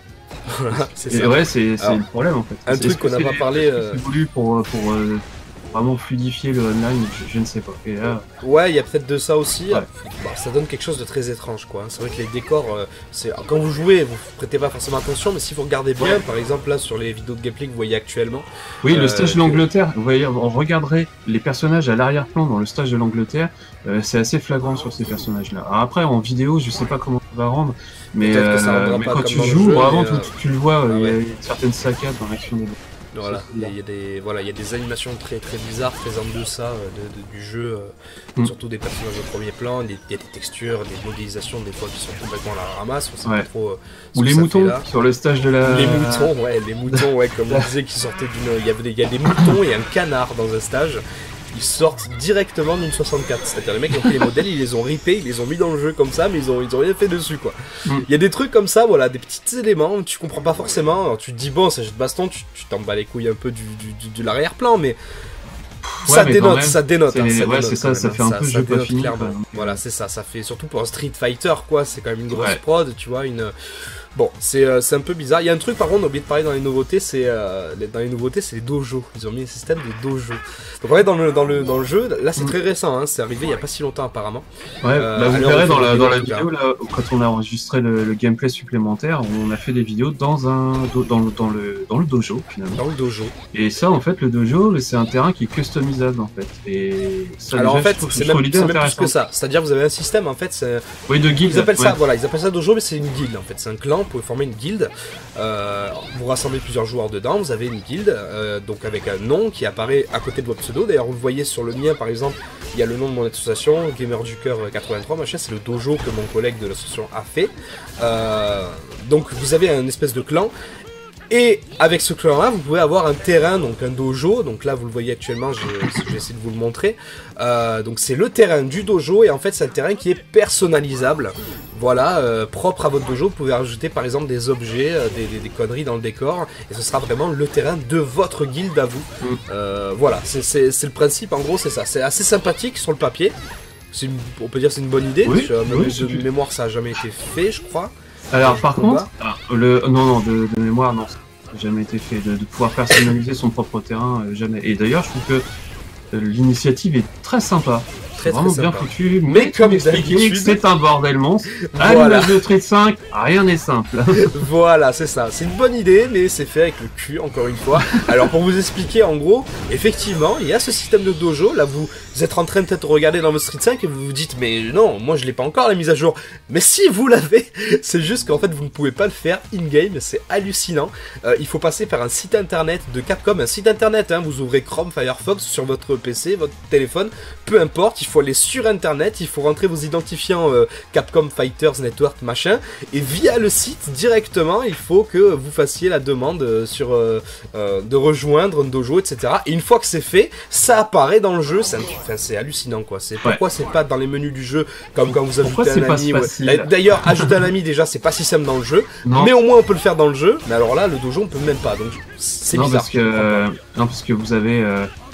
Voilà, c'est Et ça. ouais, c'est, c'est Alors, le problème en fait. un Est-ce truc que qu'on n'a c'est- pas parlé, est-ce que euh, c'est voulu pour, pour euh, vraiment fluidifier le online, je, je ne sais pas. Et là, Ouais, il y a peut-être de ça aussi. Ouais. Bah, ça donne quelque chose de très étrange, quoi. C'est vrai que les décors, euh, c'est quand vous jouez, vous prêtez pas forcément attention, mais si vous regardez bien, Ouais. par exemple là sur les vidéos de gameplay que vous voyez actuellement, oui, Euh, le stage que- de l'Angleterre, vous voyez, on regarderait les personnages à l'arrière-plan dans le stage de l'Angleterre, euh, c'est assez flagrant sur ces personnages-là. Alors après, en vidéo, je sais pas comment on va rendre, mais, Peut-être que ça euh, rendra mais pas quand comme tu dans le joues, jeu, vraiment, mais, tu, euh, tu le vois, ah il y a ouais. une certaine saccade dans l'action des voilà, Ça, c'est il y, a- bien. il y a des voilà, il y a des animations très très bizarres, très en deçà euh, de- de- du jeu, euh, Mm. surtout des personnages au premier plan, des- il y a des textures, des modélisations des fois qui sont complètement à la ramasse, on sait Ouais. pas trop. euh, ce Ou que les ça fait moutons là. sur le stage de la. Les moutons, ouais, les moutons, ouais, comme on disait, qui sortaient d'une. Il y avait des, il y a des moutons et un canard dans un stage. Ils sortent directement d'une soixante-quatre. C'est-à-dire les mecs qui ont pris les modèles, ils les ont ripés, ils les ont mis dans le jeu comme ça, mais ils ont, ils ont rien fait dessus, quoi. Il Mm. y a des trucs comme ça, voilà, des petits éléments, tu comprends pas forcément. Alors, tu te dis, bon, c'est un jeu de baston, tu tu t'en bats les couilles un peu du, du, du- de l'arrière-plan, mais. Ouais, ça mais dénote, quand même, ça dénote, c'est- hein, ça ouais, dénote c'est ça, quand ça même, fait hein, un peu ça jeu pas dénote fini, clairement. quoi. Voilà, c'est ça, ça fait surtout pour un Street Fighter, quoi, c'est quand même une grosse Ouais. prod, tu vois, une. Bon, c'est euh, c'est un peu bizarre. Il y a un truc par contre, on a oublié de parler dans les nouveautés, c'est euh, les- dans les nouveautés, c'est les dojos. Ils ont mis un système de dojos. Donc en fait, dans le dans le dans le jeu, là c'est Mm. très récent, hein, c'est arrivé il y a pas si longtemps apparemment. Ouais, Euh, bah, vous alors, verrez on dans fait la, des dans la vidéos, vidéo, là, quand on a enregistré le, le gameplay supplémentaire, on a fait des vidéos dans un do- dans, le, dans, le, dans le dojo, finalement. Dans le dojo. Et ça, en fait, le dojo, c'est un terrain qui est customisable, en fait. Et ça, Alors en déjà, fait, je trouve, c'est je trouve même, l'idée c'est même plus que intéressante. ça. C'est-à-dire, vous avez un système, en fait, c'est Oui, de guilde. Ils appellent ça, ouais. voilà, ils appellent ça dojo, mais c'est une guilde en fait. C'est un clan, vous pouvez former une guilde. Euh, vous rassemblez plusieurs joueurs dedans, vous avez une guilde, euh, donc avec un nom qui apparaît à côté de votre pseudo. D'ailleurs, vous le voyez sur le mien par exemple, il y a le nom de mon association, Gamer du Cœur quatre-vingt-trois, machin, c'est le dojo que mon collègue de l'association a fait. Euh, donc vous avez un espèce de clan. Et avec ce clan-là, vous pouvez avoir un terrain, donc un dojo. Donc là, vous le voyez actuellement, je, je vais essayer de vous le montrer. Euh, donc c'est le terrain du dojo et en fait, c'est un terrain qui est personnalisable. Voilà, euh, propre à votre dojo. Vous pouvez rajouter par exemple des objets, euh, des, des- des conneries dans le décor. Et ce sera vraiment le terrain de votre guilde à vous. Mm. Euh, voilà, c'est c'est- c'est le principe. En gros, c'est ça. C'est assez sympathique sur le papier. C'est une- on peut dire que c'est une bonne idée. Oui, Je- oui, de c'est- mémoire, ça n'a jamais été fait, je crois. Alors, par combat. contre, ah, le, non, non, de, de mémoire, non, ça n'a jamais été fait. De, de pouvoir personnaliser son propre terrain, euh, jamais. Et d'ailleurs, je trouve que euh, l'initiative est très sympa. Très, C'est vraiment très bien sympa. foutu, Mais mais comme comme expliqué, d'habitude- c'est un bordel monstre. À Voilà. l'image de Street cinq, rien n'est simple. Voilà, c'est ça. C'est une bonne idée, mais c'est fait avec le cul, encore une fois. Alors, pour vous expliquer, en gros, effectivement, il y a ce système de dojo. Là, vous, vous êtes en train de peut-être regarder dans votre Street cinq et vous vous dites, mais non, moi, je l'ai pas encore, la mise à jour. Mais si, vous l'avez. C'est juste qu'en fait, vous ne pouvez pas le faire in-game. C'est hallucinant. Euh, il faut passer par un site internet de Capcom. Un site internet, hein. Vous ouvrez Chrome, Firefox sur votre P C, votre téléphone. Peu importe, il faut aller sur internet. Il faut rentrer vos identifiants euh, Capcom Fighters Network, machin. Et via le site, directement, il faut que vous fassiez la demande euh, sur euh, euh, de rejoindre un dojo, et cetera. Et une fois que c'est fait, ça apparaît dans le jeu. C'est un truc- enfin, c'est hallucinant, quoi. C'est pourquoi c'est pas dans les menus du jeu comme quand vous Pourquoi ajoutez c'est un pas ami. ouais. facile D'ailleurs, ajouter un ami déjà, c'est pas si simple dans le jeu. Non. Mais au moins, on peut le faire dans le jeu. Mais alors là, le dojo, on peut même pas. Donc c'est non, bizarre. parce que, euh, non, parce que vous avez, euh,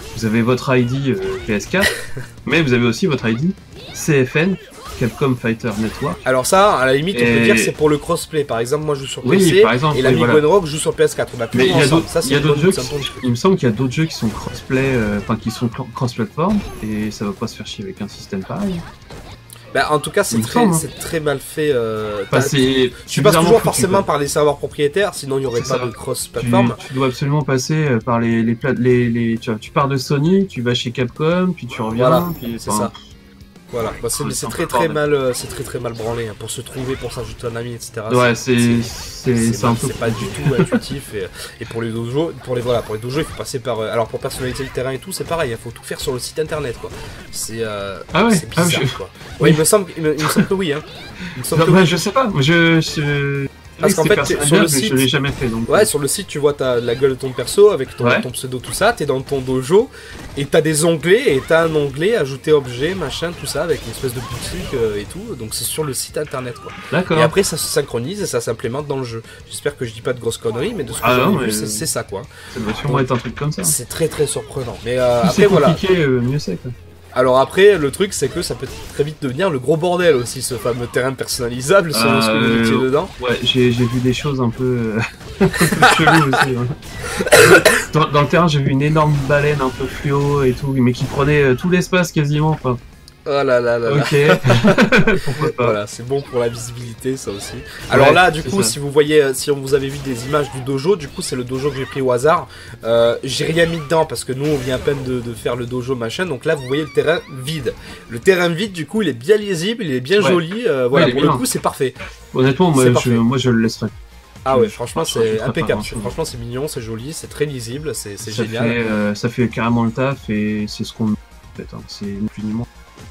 vous avez votre I D euh, P S quatre, mais vous avez aussi votre I D C F N, Capcom Fighter Network. Alors ça, à la limite, on Et- peut dire que c'est pour le crossplay. Par exemple, moi je joue sur P C Oui, par exemple, et l'ami oui, voilà. Gwenrock joue sur P S quatre. On a plus Mais il y a ensemble. d'autres Ça, il y c'est a une d'autres bonne- jeux c'est un qui, bon truc. il me semble qu'il y a d'autres jeux qui sont crossplay, euh, enfin qui sont cross-platform, et ça va pas se faire chier avec un système pareil. Bah, en tout cas, c'est Il me très, semble, hein. c'est très mal fait. Euh, Enfin, t'as- c'est tu passes bizarrement toujours foutu, forcément quoi. par les serveurs propriétaires, sinon il n'y aurait C'est pas ça. de Tu, cross-platform. tu dois absolument passer euh, par les les, pla- les, les tu, vois, tu pars de Sony, tu vas chez Capcom, puis tu reviens. Voilà, puis, c'est enfin, ça. Voilà, bah, c'est Ouais, c'est c'est un très peu très bordel. mal, euh, c'est très très mal branlé hein, pour se trouver, pour s'ajouter un ami, et cetera. Ouais, c'est c'est c'est un mal- peu. c'est pas du tout intuitif et, et pour les dojos, pour les voilà, pour les dojos, il faut passer par. euh, alors pour personnaliser le terrain et tout, c'est pareil, il faut tout faire sur le site internet quoi. C'est euh, Ah ouais, c'est ah, bizarre je- quoi. Ouais, il me semble, il me, il me semble que oui hein. Il me semble Non, que bah, oui. je sais pas, je je. Parce qu'en c'est fait, personnel, sur le mais site- je l'ai jamais fait donc. Ouais, sur le site, tu vois t'as la gueule de ton perso avec ton, Ouais. ton pseudo, tout ça. T'es dans ton dojo et t'as des onglets et t'as un onglet ajouter objet, machin, tout ça avec une espèce de boutique euh, et tout. Donc c'est sur le site internet quoi. D'accord. Et après, ça se synchronise et ça s'implémente dans le jeu. J'espère que je dis pas de grosses conneries, mais de ce que Ah j'en ai non, vu, mais- c'est c'est ça quoi. Ça doit sûrement être un truc comme ça. C'est très très surprenant. Mais euh, Plus après c'est voilà. compliqué, euh, mieux c'est quoi. Alors après, le truc c'est que ça peut très vite devenir le gros bordel aussi, ce fameux terrain personnalisable selon ce que vous Euh, étiez dedans. Ouais, j'ai j'ai vu des choses un peu, euh, un peu cheloues aussi. Ouais. Dans, dans le terrain, j'ai vu une énorme baleine un peu fluo et tout, mais qui prenait euh, tout l'espace quasiment. Enfin, Oh là là là là. ok, pourquoi pas. Voilà, c'est bon pour la visibilité, ça aussi. Alors là, du c'est coup, ça. si vous voyez, euh, si on vous avez vu des images du dojo, du coup, c'est le dojo que j'ai pris au hasard. Euh, j'ai rien mis dedans parce que nous, on vient à peine de, de faire le dojo machin. Donc là, vous voyez le terrain vide. Le terrain vide, du coup, il est bien lisible, il est bien Ouais. joli. euh, voilà, il est pour le bien. coup, c'est parfait. Honnêtement, moi C'est je, parfait. moi je le laisserai. Ah ouais, Je- franchement, je- je ferai c'est pas impeccable. grand-chose. Franchement, c'est mignon, c'est joli, c'est très lisible, c'est c'est Ça génial. fait, euh, ça fait carrément le taf et c'est ce qu'on en fait. Hein. C'est infiniment.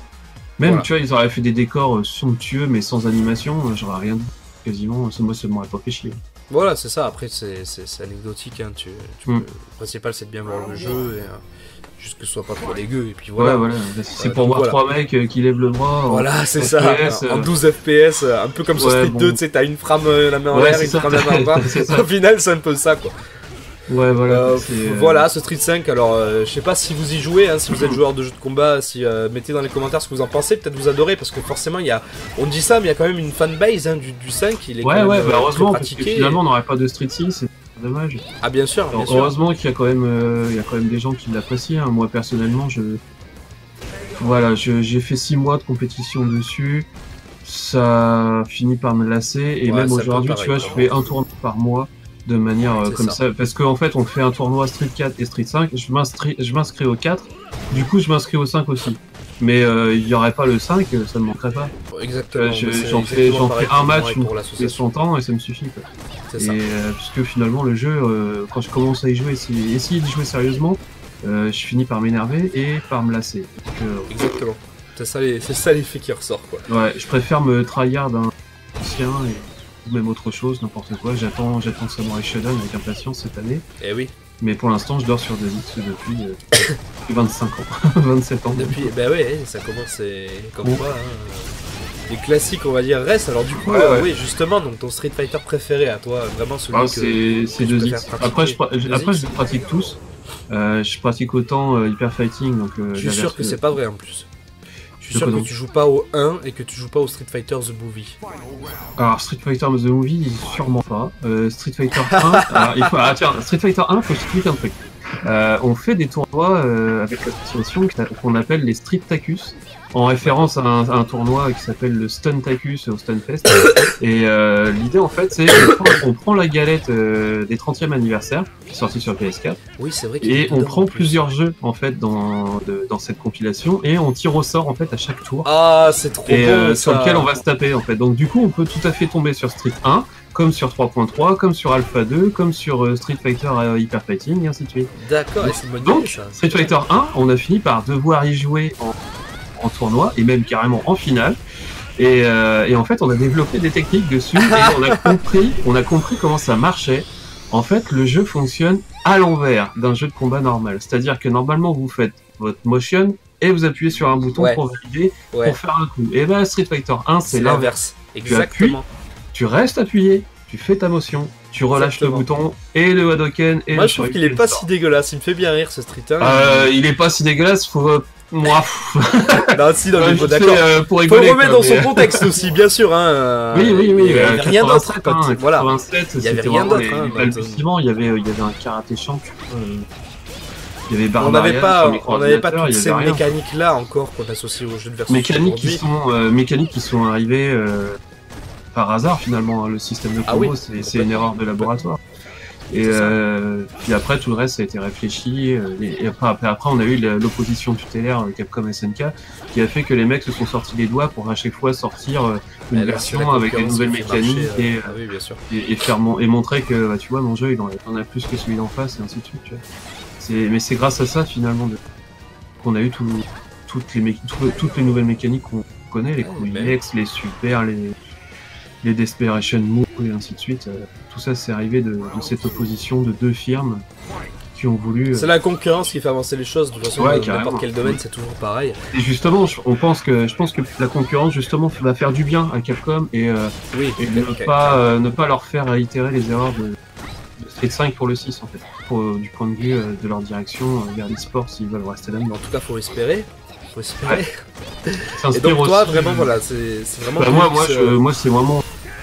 Même, Voilà. tu vois, ils auraient fait des décors euh, somptueux mais sans animation, euh, j'aurais rien dit. Quasiment, ça, moi ça m'aurait pas fait chier. Voilà, c'est ça. Après, c'est c'est- c'est anecdotique. Hein. Tu, tu Mm. peux- Le principal, c'est de bien voir le jeu, et, euh, juste que ce soit pas trop dégueu. Et puis voilà. Ouais, voilà. C'est Euh, pour donc voir voilà. trois mecs euh, qui lèvent le bras. en- Voilà, c'est en ça. F P S, En euh, douze F P S, euh, un peu comme sur Ouais, Street bon. deux, tu sais, t'as une frame euh, la main en Ouais, l'air, c'est une ça, frame la main en bas. c'est ça. Au final, c'est un peu ça, quoi. Ouais, voilà. Euh, c'est, euh, Voilà, ce Street cinq, alors euh, je sais pas si vous y jouez, hein, si vous êtes joueur de jeux de combat, si euh, mettez dans les commentaires ce que vous en pensez, peut-être vous adorez, parce que forcément, il y a, on dit ça, mais il y a quand même une fanbase hein, du, du cinq, il est quand Ouais, même ouais, euh, bah très heureusement, parce que pratiqué. finalement on n'aurait pas de Street six, c'est dommage. Ah bien sûr, bien Alors, sûr. heureusement qu'il y a quand même, euh, il y a quand même des gens qui l'apprécient. Hein. Moi personnellement, je, voilà, je- j'ai fait six mois de compétition dessus. Ça finit par me lasser et Ouais, même c'est un peu aujourd'hui, pareil, tu vois, je vraiment. fais un tournoi par mois de manière euh, C'est comme ça. ça. Parce qu'en fait, on fait un tournoi Street quatre et Street cinq. Je m'inscris, je m'inscris au quatre. Du coup, je m'inscris au cinq aussi. Mais euh, il y aurait pas le cinq, ça me manquerait pas. Exactement. Je- mais c'est J'en fais, exactement j'en pareil fais un pour moi match et une pour fois l'association. cent ans et ça me suffit. Quoi. C'est Et ça. euh, puisque finalement le jeu, euh, quand je commence à y jouer, essayer, essayer d'y jouer sérieusement, euh, je finis par m'énerver et par me lasser. Donc, euh, Exactement. C'est ça les- c'est ça l'effet qui ressort, quoi. ouais, je préfère me tryhard un ancien et ou même autre chose, n'importe quoi. J'attends, j'attends Samurai Shodown avec impatience cette année, Eh oui. mais pour l'instant, je dors sur deux X depuis, euh, depuis vingt-cinq ans, vingt-sept ans. Depuis, ben ouais, ça commence et comme quoi. Hein, les classiques, on va dire, restent. Alors du coup, Ouais, euh, ouais. oui, justement, donc ton Street Fighter préféré à toi, vraiment celui Ah, que, c'est c'est que tu deux préfères X. pratiquer. Après, je, pra- deux après, X. je les pratique tous. Euh, je pratique autant euh, Hyper Fighting, donc euh, Je suis la sûr version- que c'est pas vrai en plus. Je suis De sûr quoi que donc tu joues pas au un et que tu joues pas au Street Fighter The Movie. Alors Street Fighter The Movie, sûrement pas. Euh, Street Fighter un, alors, il faut, ah, tiens, Street Fighter un, faut que je t'explique un truc. Euh, on fait des tournois euh, avec l'association qu'on appelle les Street Tacus, en référence à un, à un tournoi qui s'appelle le Stun Tacus au Stunfest. Et euh, l'idée en fait, c'est qu'on prend, on prend la galette euh, des trentième anniversaire, qui est sortie sur P S quatre, Oui, c'est vrai qu'il et est on dedans, prend en plus. plusieurs jeux en fait dans, de- dans cette compilation, et on tire au sort en fait à chaque tour. Ah, c'est trop Et bon euh, ça. sur lequel on va se taper en fait. Donc du coup on peut tout à fait tomber sur Street un, comme sur trois point trois, comme sur Alpha deux, comme sur euh, Street Fighter euh, Hyper Fighting, et ainsi de suite. D'accord, et c'est une bonne idée Donc ça. Street Fighter un, on a fini par devoir y jouer en, en tournoi, et même carrément en finale. Et, euh, et en fait on a développé des techniques dessus, et on a compris, on a compris comment ça marchait. En fait le jeu fonctionne à l'envers d'un jeu de combat normal. C'est-à-dire que normalement vous faites votre motion, et vous appuyez sur un bouton Ouais. pour valider, Ouais, pour faire un coup. Et ben Street Fighter un, c'est c'est l'inverse. l'inverse. Exactement. Tu restes appuyé, tu tu fais ta motion, tu relâches Exactement. le bouton, et le Hadoken, et Moi, le je trouve Shoryuken qu'il est pas sort. si dégueulasse. Il me fait bien rire ce Street. Hein. Euh, il est pas si dégueulasse, faut... euh, Moi, Non, si, non, mais ouais, bon, vite fait, d'accord. euh, pour Faut rigoler. le remettre quoi, dans mais- son contexte aussi, bien sûr. Hein. Oui, oui, oui. Il y euh, avait rien d'autre. quatre-vingt-sept, quand- hein, Voilà. quatre-vingt-sept, Il y avait c'était rien vraiment d'autre, les- hein, les dans- balbutiements. Il y avait, il y avait un karaté champion. euh, Il y avait On n'avait Barbarian pas, sur on n'avait pas micro-ordinateur, toutes il y ces avait rien. mécaniques-là encore qu'on associe aux jeux de version Mécaniques qui aujourd'hui. sont, euh, mécaniques qui sont arrivées euh, par hasard finalement. hein. Le système de Ah combo, oui, c'est- c'est complètement. une erreur de laboratoire. Et C'est ça. euh, puis après, tout le reste, ça a été réfléchi. euh, Et, et après, après, après, on a eu la- l'opposition tutélaire euh, Capcom S N K qui a fait que les mecs se sont sortis les doigts pour à chaque fois sortir euh, une Et là, version c'est la avec des concurrence nouvelles qui fait mécaniques marcher, et, euh, Ah oui, bien sûr. et, et faire mon- et montrer que bah, tu vois, mon jeu, il en, il en a plus que celui d'en face et ainsi de suite. Tu vois. C'est- Mais c'est grâce à ça finalement de- qu'on a eu tout, toutes, les mé- tout- toutes les nouvelles mécaniques qu'on connaît, les Ouais, coups mais- X, les super, les, les Desperation Move et ainsi de suite. Euh, Tout ça, c'est arrivé de, de cette opposition de deux firmes qui ont voulu. euh, C'est la concurrence qui fait avancer les choses. De toute façon, Ouais, dans carrément. n'importe quel domaine, c'est toujours pareil. Et justement, je, on pense que, je pense que la concurrence justement va faire du bien à Capcom et, euh, Oui, et ne, ok. pas, euh, ne pas leur faire réitérer les erreurs de, de Street cinq pour le six en fait. Pour, euh, du point de vue euh, de leur direction euh, vers l'e-sport s'ils veulent rester là-dedans. En tout cas, faut espérer. Faut espérer. Et S'inspire donc, toi, aussi, vraiment, euh, voilà, c'est c'est vraiment. Bah, moi, plus, moi, euh, je, moi, c'est vraiment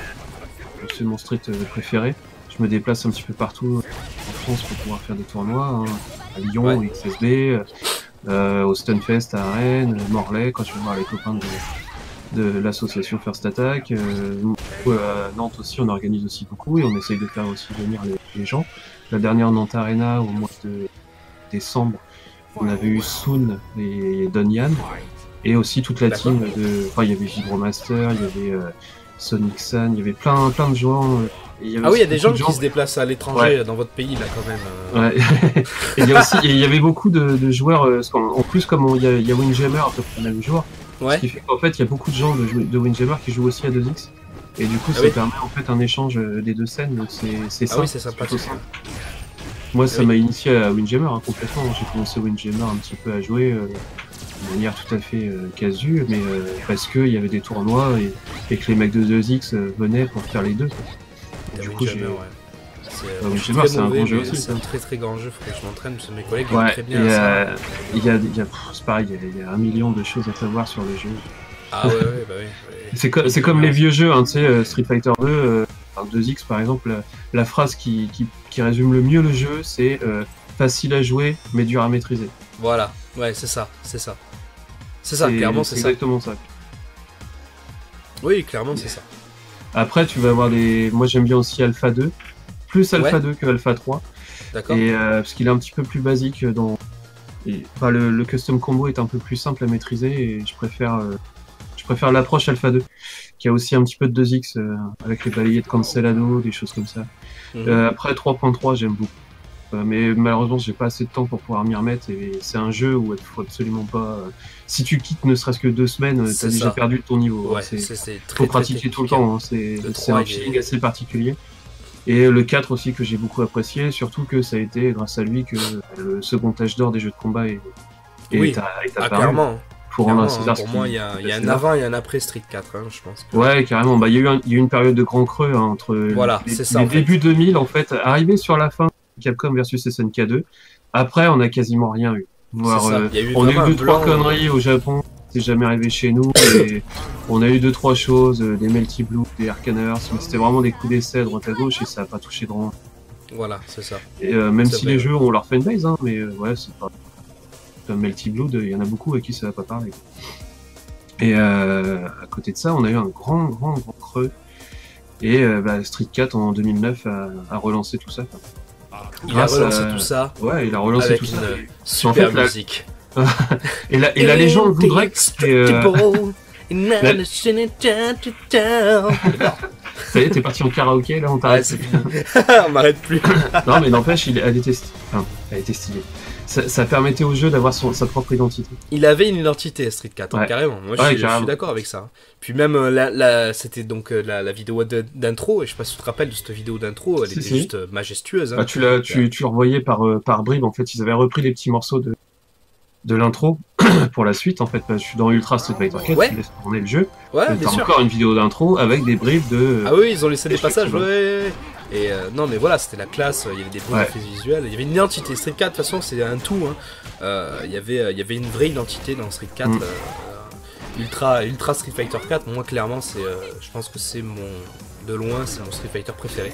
c'est mon street euh, préféré. Je me déplace un petit peu partout en France pour pouvoir faire des tournois, hein, à Lyon, Ouais. au X S B, euh, au Stunfest à Rennes, Morlaix, quand je vais voir les copains de, de l'association First Attack. Euh, à Nantes aussi, on organise aussi beaucoup et on essaye de faire aussi venir les, les gens. La dernière Nantes Arena au mois de décembre, on avait eu Soon et Donyan. Et aussi toute la D'accord. team de. Enfin, il y avait Vibromaster, il y avait euh, Sonic San, il y avait plein, plein de gens. euh, et y avait Ah oui, il y a aussi des beaucoup gens de qui se déplacent à l'étranger, dans votre pays, là, quand même. euh. Ouais. Et il y a aussi, et il y avait beaucoup de, de joueurs. euh, parce qu'en- en plus, comme on- il y a, il y a Windjammer à peu près le même jour, Ouais. ce qui fait qu'en fait, il y a beaucoup de gens de, jou- de Windjammer qui jouent aussi à deux X. Et du coup, Ah ça oui. permet en fait un échange euh, des deux scènes. Donc c'est, c'est Ah ça. oui, c'est sympa. plutôt simple. Moi, ça oui. m'a initié à Windjammer hein, complètement. J'ai commencé Windjammer un petit peu à jouer euh, de manière tout à fait euh, casu, mais euh, parce qu'il y avait des tournois et, et que les mecs de deux X euh, venaient pour faire les deux. quoi. Du coup, j'ai. Windjammer, ouais. C'est Euh, euh, je suis Windjammer, très c'est un mauvais, bon jeu mais aussi, C'est ça. un très très grand jeu, faut que je m'entraîne, parce que mes collègues jouent Ouais, très et bien à ça. euh, il y a, il y a pff, c'est pareil, il y, a, il y a un million de choses à savoir sur le jeu. Ah ouais, ouais, bah oui. ouais. C'est co- c'est comme les vieux jeux, hein, tu sais, euh, Street Fighter deux, euh, enfin, deux X par exemple, la, la phrase qui, qui, qui résume le mieux le jeu, c'est euh, facile à jouer, mais dur à maîtriser. Voilà, ouais, c'est ça, c'est ça. C'est ça, clairement, c'est ça. exactement ça. Oui, clairement, c'est ça. Après, tu vas avoir des. Moi, j'aime bien aussi Alpha deux, plus Alpha Ouais. deux que Alpha trois, D'accord. et euh, parce qu'il est un petit peu plus basique dans. Et, enfin, le, le custom combo est un peu plus simple à maîtriser, et je préfère. euh, Je préfère l'approche Alpha deux, qui a aussi un petit peu de deux X euh, avec les balayés de Cancelado, des choses comme ça. Mhm. Euh, après trois point trois, j'aime beaucoup. Euh, mais malheureusement, j'ai pas assez de temps pour pouvoir m'y remettre. Et c'est un jeu où il faut absolument pas. euh, Si tu quittes ne serait-ce que deux semaines, euh, C'est t'as déjà ça. perdu ton niveau. Ouais, c'est c'est c'est très faut très pratiquer tout le technique. temps. hein. C'est Le c'est trois, un il est- feeling assez particulier. Et le quatre aussi que j'ai beaucoup apprécié, surtout que ça a été grâce à lui que le second âge d'or des jeux de combat est, est, Oui. est, à- est Ah, apparu. clairement. Faut rendre clairement, à hein, César ce pour qui- moi, il y a, ce qui il y a est un César. avant et un après Street quatre, hein, je pense. que- Ouais, carrément. Bah, il y a eu un- il y a eu une période de grand creux hein, entre Voilà, les, c'est ça, les en fait. débuts deux mille en fait, arrivé sur la fin Capcom versus S N K deux. Après, on a quasiment rien eu. Voire, C'est ça, euh, il y a eu on a eu vraiment deux un trois blanc, conneries au Japon, c'est jamais arrivé chez nous. Et on a eu deux trois choses, euh, des Melty Blue, des Arcaners, mais c'était vraiment des coups d'essai à droite à gauche et ça a pas touché de rang. Voilà, c'est ça. Et euh, même C'est si vrai, les ouais. jeux ont leur fanbase, hein, mais euh, ouais, c'est pas. Comme Melty Blood, il y en a beaucoup à qui ça va pas parler. Et euh, à côté de ça, on a eu un grand, grand, grand creux. Et euh, bah, Street quatre en deux mille neuf a, a relancé tout ça. quoi. Il a Grâce relancé à- tout ça Ouais, il a relancé avec tout une ça. euh, Et- super en fait, la- musique. Et la, et la légende voudrait que c'était, euh, ça y est, t'es parti en karaoké là, on Ouais, t'arrête. c'est fini. On m'arrête plus. Non, mais n'empêche, il elle était, sti- enfin, elle était stylée. Ça, ça permettait au jeu d'avoir son- sa propre identité. Il avait une identité Street quatre, hein, Ouais. carrément. Moi, je Ouais, suis, je carrément. suis d'accord avec ça. Puis même, euh, la, la- c'était donc euh, la, la vidéo de- d'intro, et je sais pas si tu te rappelles de cette vidéo d'intro, elle Si, était si. juste euh, majestueuse. Hein. Bah, tu l'as, tu, tu le revoyais par, euh, par bribes, en fait, ils avaient repris les petits morceaux de, de l'intro pour la suite en fait. Parce que je suis dans Ultra Street Fighter quatre, Ouais. tu laisses tourner le jeu. Ouais, T'as bien sûr. encore une vidéo d'intro avec des bribes de. Ah oui, ils ont laissé des Effectivement. passages, ouais, ouais, ouais. Et euh, non, mais voilà, c'était la classe, il y avait des bons Ouais. effets visuels, il y avait une identité. Street quatre, de toute façon, c'est un tout. Hein. Euh, il, y avait, euh, il y avait une vraie identité dans Street quatre. Mm. euh, Ultra, Ultra Street Fighter quatre, moi, clairement, c'est, euh, je pense que c'est mon. De loin, c'est mon Street Fighter préféré.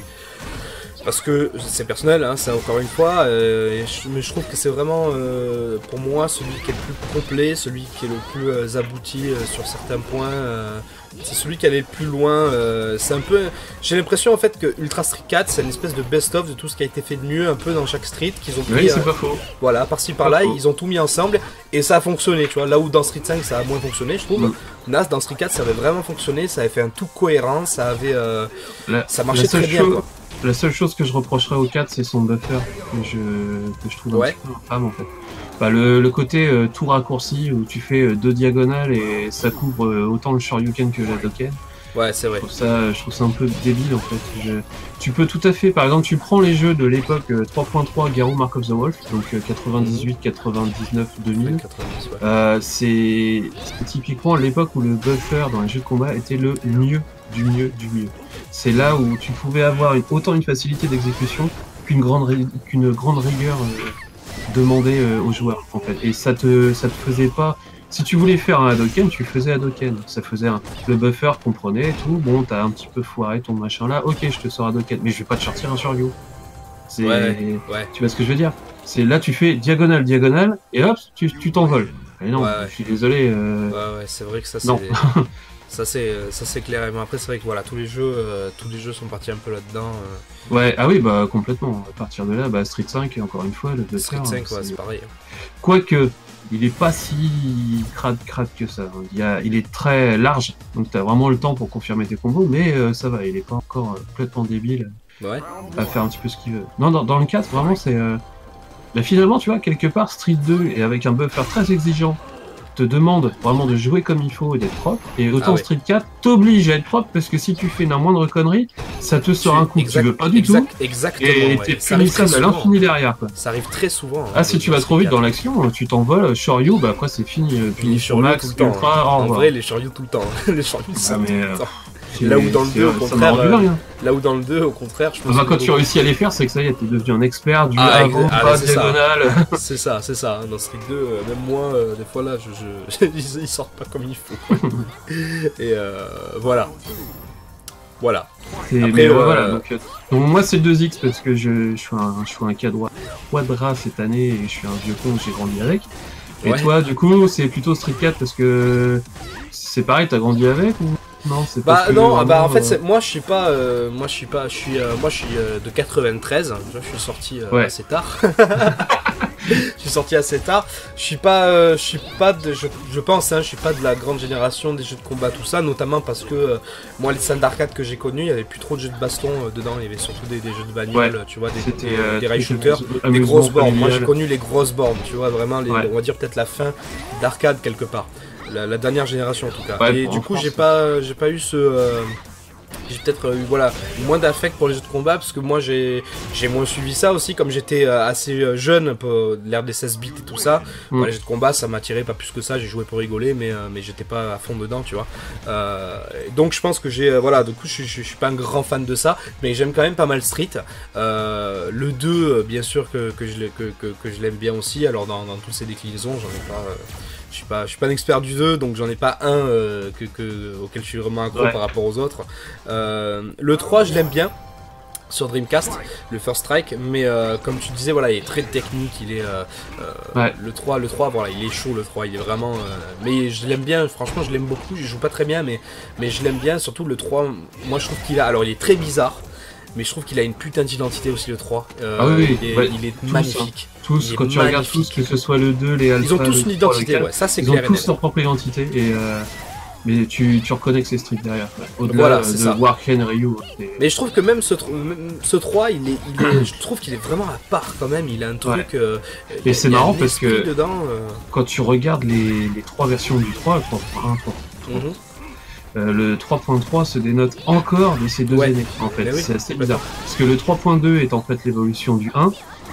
Parce que c'est personnel, hein, ça encore une fois, euh, et je- mais je trouve que c'est vraiment euh, pour moi celui qui est le plus complet, celui qui est le plus euh, abouti euh, sur certains points. euh, c'est celui qui allait le plus loin. euh, c'est un peu, j'ai l'impression en fait que Ultra Street quatre, c'est une espèce de best-of de tout ce qui a été fait de mieux un peu dans chaque street qu'ils ont pris. Oui, c'est euh, pas faux. voilà, par-ci par-là, Pas faux. ils ont tout mis ensemble et ça a fonctionné. Tu vois, là où dans Street cinq ça a moins fonctionné, je trouve. Mm. Là, dans Street quatre, ça avait vraiment fonctionné, ça avait fait un tout cohérent, ça avait, euh, La- ça marchait la seule très bien. chose- Quoi. La seule chose que je reprocherais au quatre, c'est son buffer, que je, que je trouve un Ouais. petit peu infâme en fait. Bah, le, le côté euh, tout raccourci où tu fais euh, deux diagonales et ça couvre euh, autant le Shoryuken que la Doken. Ouais, c'est vrai. Je trouve ça, je trouve ça un peu débile en fait. Je- tu peux tout à fait, par exemple, tu prends les jeux de l'époque euh, trois point trois Garou Mark of the Wolf, donc euh, quatre-vingt-dix-huit, quatre-vingt-dix-neuf, deux mille. quatre-vingt-dix, ouais. Euh, c'est c'est typiquement l'époque où le buffer dans les jeux de combat était le mieux du mieux du mieux. C'est là où tu pouvais avoir une, autant une facilité d'exécution qu'une grande, ri- qu'une grande rigueur euh, demandée euh, aux joueurs en fait. Et ça te, ça te faisait pas. Si tu voulais faire un Hadoken, tu faisais Hadoken. Ça faisait un... le buffer comprenait et tout. Bon, t'as un petit peu foiré ton machin là. Ok, je te sors Hadoken, mais je vais pas te sortir un Shoryu. C'est, Ouais, ouais. tu vois ce que je veux dire? C'est là, tu fais diagonale, diagonale, et hop, tu tu t'envoles. Et non, Ouais, ouais. je suis désolé. euh, Ouais, ouais, c'est vrai que ça c'est Non. ça c'est ça c'est clair. Mais après c'est vrai que voilà, tous les jeux euh, tous les jeux sont partis un peu là-dedans. euh. Ouais, ah oui, bah complètement. À partir de là, bah Street cinq, encore une fois, le buffer. Street cinq, hein, ouais, c'est- c'est pareil. Quoique, il est pas si crade crade que ça. hein. Il, y a... il est très large, donc t'as vraiment le temps pour confirmer tes combos, mais euh, ça va, il est pas encore euh, complètement débile Ouais. à faire un petit peu ce qu'il veut. Non, dans, dans le quatre, vraiment, c'est. Euh... Bah, finalement, tu vois, quelque part, Street deux, et avec un buffer très exigeant, te demande vraiment de jouer comme il faut et d'être propre. Et autant Ah ouais. Street quatre t'oblige à être propre parce que si tu fais la moindre connerie, ça te sort un coup que tu veux pas du exact, tout. Exactement. Et ouais. t'es Ça arrive très punissable à souvent. l'infini derrière, quoi. Ça arrive très souvent. hein, Ah, si de- tu de vas trop vite Street dans l'action, tu t'envoles, Shoryu, bah après c'est fini, euh, quatre. Les Punition Shoryu Max, tout le temps. Ultra, hein. au En revoir. vrai, les Shoryu tout le temps. les Shoryu Ah, ça mais, tout le euh, temps. C'est- là où dans le c'est- deux, au ça m'a contraire, rendu euh, dingue, hein. Là où dans le deux, au contraire, je pense Enfin, que- quand tu réussis à les faire, c'est que ça y est, t'es devenu un expert du Ah, avant, ex- ah, pas c'est ça. diagonale. C'est ça, c'est ça. hein. Dans Street deux, euh, même moi, euh, des fois là, je, je... ils, ils sortent pas comme il faut. Et euh, voilà. Voilà. Et- Après, mais, euh, voilà, donc, euh, donc moi c'est deux X parce que je, je suis un, je suis un quadra, quadra cette année et je suis un vieux con, j'ai grandi avec. Et Ouais. toi, du coup, c'est plutôt Street quatre parce que c'est pareil, t'as grandi avec ou non? C'est Bah parce que non, ah bah en vraiment, fait, euh, c'est- moi je suis pas, euh, moi je suis pas, je suis, euh, moi je suis euh, de quatre-vingt-treize. Tu vois, je suis sorti euh, Ouais. assez tard. Je suis sorti assez tard. Je suis pas, euh, je suis pas, de, je, je pense, hein, je suis pas de la grande génération des jeux de combat, tout ça, notamment parce que euh, moi les salles d'arcade que j'ai connues, il y avait plus trop de jeux de baston euh, dedans. Il y avait surtout des, des jeux de bagnole, Ouais. tu vois, des, c'était des, euh, des rail truc shooters. amus- Les grosses amusement bornes, moi j'ai familial. connu les grosses bornes, tu vois, vraiment, les, Ouais. on va dire peut-être la fin d'arcade quelque part, la, la dernière génération en tout cas. Ouais, et pour du en coup, France, j'ai ouais. pas, j'ai pas eu ce, euh, j'ai peut-être eu voilà moins d'affect pour les jeux de combat parce que moi j'ai j'ai moins suivi ça aussi comme j'étais euh, assez euh, jeune pour l'ère des seize bits et tout ça. Mm. Bah, les jeux de combat ça m'attirait pas plus que ça, j'ai joué pour rigoler mais euh, mais j'étais pas à fond dedans, tu vois. Euh, donc je pense que j'ai euh, voilà, du coup je, suis- je, suis pas un grand fan de ça, mais j'aime quand même pas mal Street. Euh, le deux euh, bien sûr que que je l'ai- que, que, que je l'aime bien aussi. Alors dans dans toutes ces déclinaisons, j'en ai pas euh, je suis pas, je suis pas un expert du deux, donc j'en ai pas un euh, que, que, auquel je suis vraiment accro Ouais. par rapport aux autres. Euh, le trois, je l'aime bien sur Dreamcast, le First Strike, mais euh, comme tu disais, voilà, il est très technique, il est euh, euh, Ouais. le trois, le trois, voilà, il est chaud le trois, il est vraiment, euh, mais je l'aime bien, franchement, je l'aime beaucoup, je joue pas très bien, mais mais je l'aime bien, surtout le trois. Moi, je trouve qu'il a, alors il est très bizarre. Mais je trouve qu'il a une putain d'identité aussi le trois. Euh, Ah oui, il est, bah, il est tous, magnifique. Tous, Il est quand tu regardes magnifique. tous, que ce soit le deux, les Alpha, Ils ont tous le une trois, identité, le quatre, ouais, ça c'est ils ont clair et tous net. leur propre identité et euh, mais tu, tu reconnais que c'est Street derrière. quoi. Au-delà Voilà, euh, c'est de ça. Warken, Ryu. c'est- Mais je trouve que même ce, tro- même ce trois, il est, il est, je trouve qu'il est vraiment à part quand même. Il a un truc. euh, Et il y a- c'est il y a marrant un parce que- esprit dedans. euh, Quand tu regardes les, les trois versions du trois, le trois point un, trois point trois, mhm. euh, le trois point trois se dénote encore de ces deux Ouais. années. En fait, Mais oui, c'est assez complètement. bizarre. Parce que le trois point deux est en fait l'évolution du un,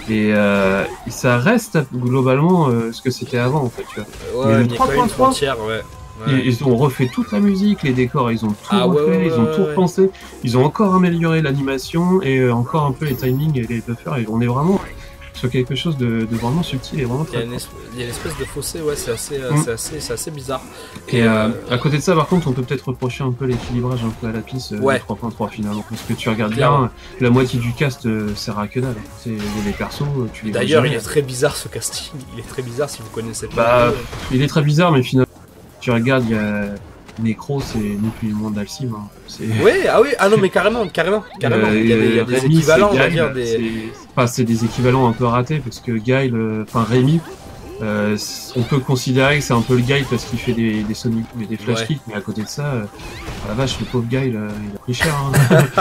Et, euh, et ça reste globalement euh, ce que c'était avant en fait. Tu vois. Ouais, Mais le il y a quand même une trois point trois, frontière, ouais. ils, Ouais. ils ont refait toute la musique, les décors, ils ont tout Ah ouais, refait, ouais, ils ont ouais, tout ouais. repensé, ils ont encore amélioré l'animation et euh, encore un peu les timings et les buffers. Et on est vraiment sur quelque chose de, de vraiment subtil et vraiment Il y a très une, fort. espèce, il y a une espèce de fossé, ouais, c'est assez, euh, Mm. c'est assez, c'est assez bizarre. Et euh, à côté de ça, par contre, on peut peut-être reprocher un peu l'équilibrage un peu à la piste euh, Ouais. du trois point trois finalement. Parce que tu regardes Clairement. bien, la moitié du cast euh, sert à que dalle. C'est les persos, euh, tu les vois D'ailleurs, il jamais. est très bizarre ce casting. Il est très bizarre si vous connaissez pas. Bah, il est très bizarre, mais finalement, tu regardes, il y a Necro, c'est ni plus ni moins d'Alcim. Hein. C'est Ouais, ah oui, ah non, mais carrément, carrément, carrément. Euh, il y a des, il y a des Rémi, équivalents, c'est on va Guile, dire des. c'est- Enfin, c'est des équivalents un peu ratés parce que Guile, euh, enfin Rémi, euh, c- on peut considérer que c'est un peu le Guile parce qu'il fait des, des Sonic et des flash Ouais. kicks, mais à côté de ça, euh, ah la vache, le pauvre Guile, euh, il a pris cher. Hein.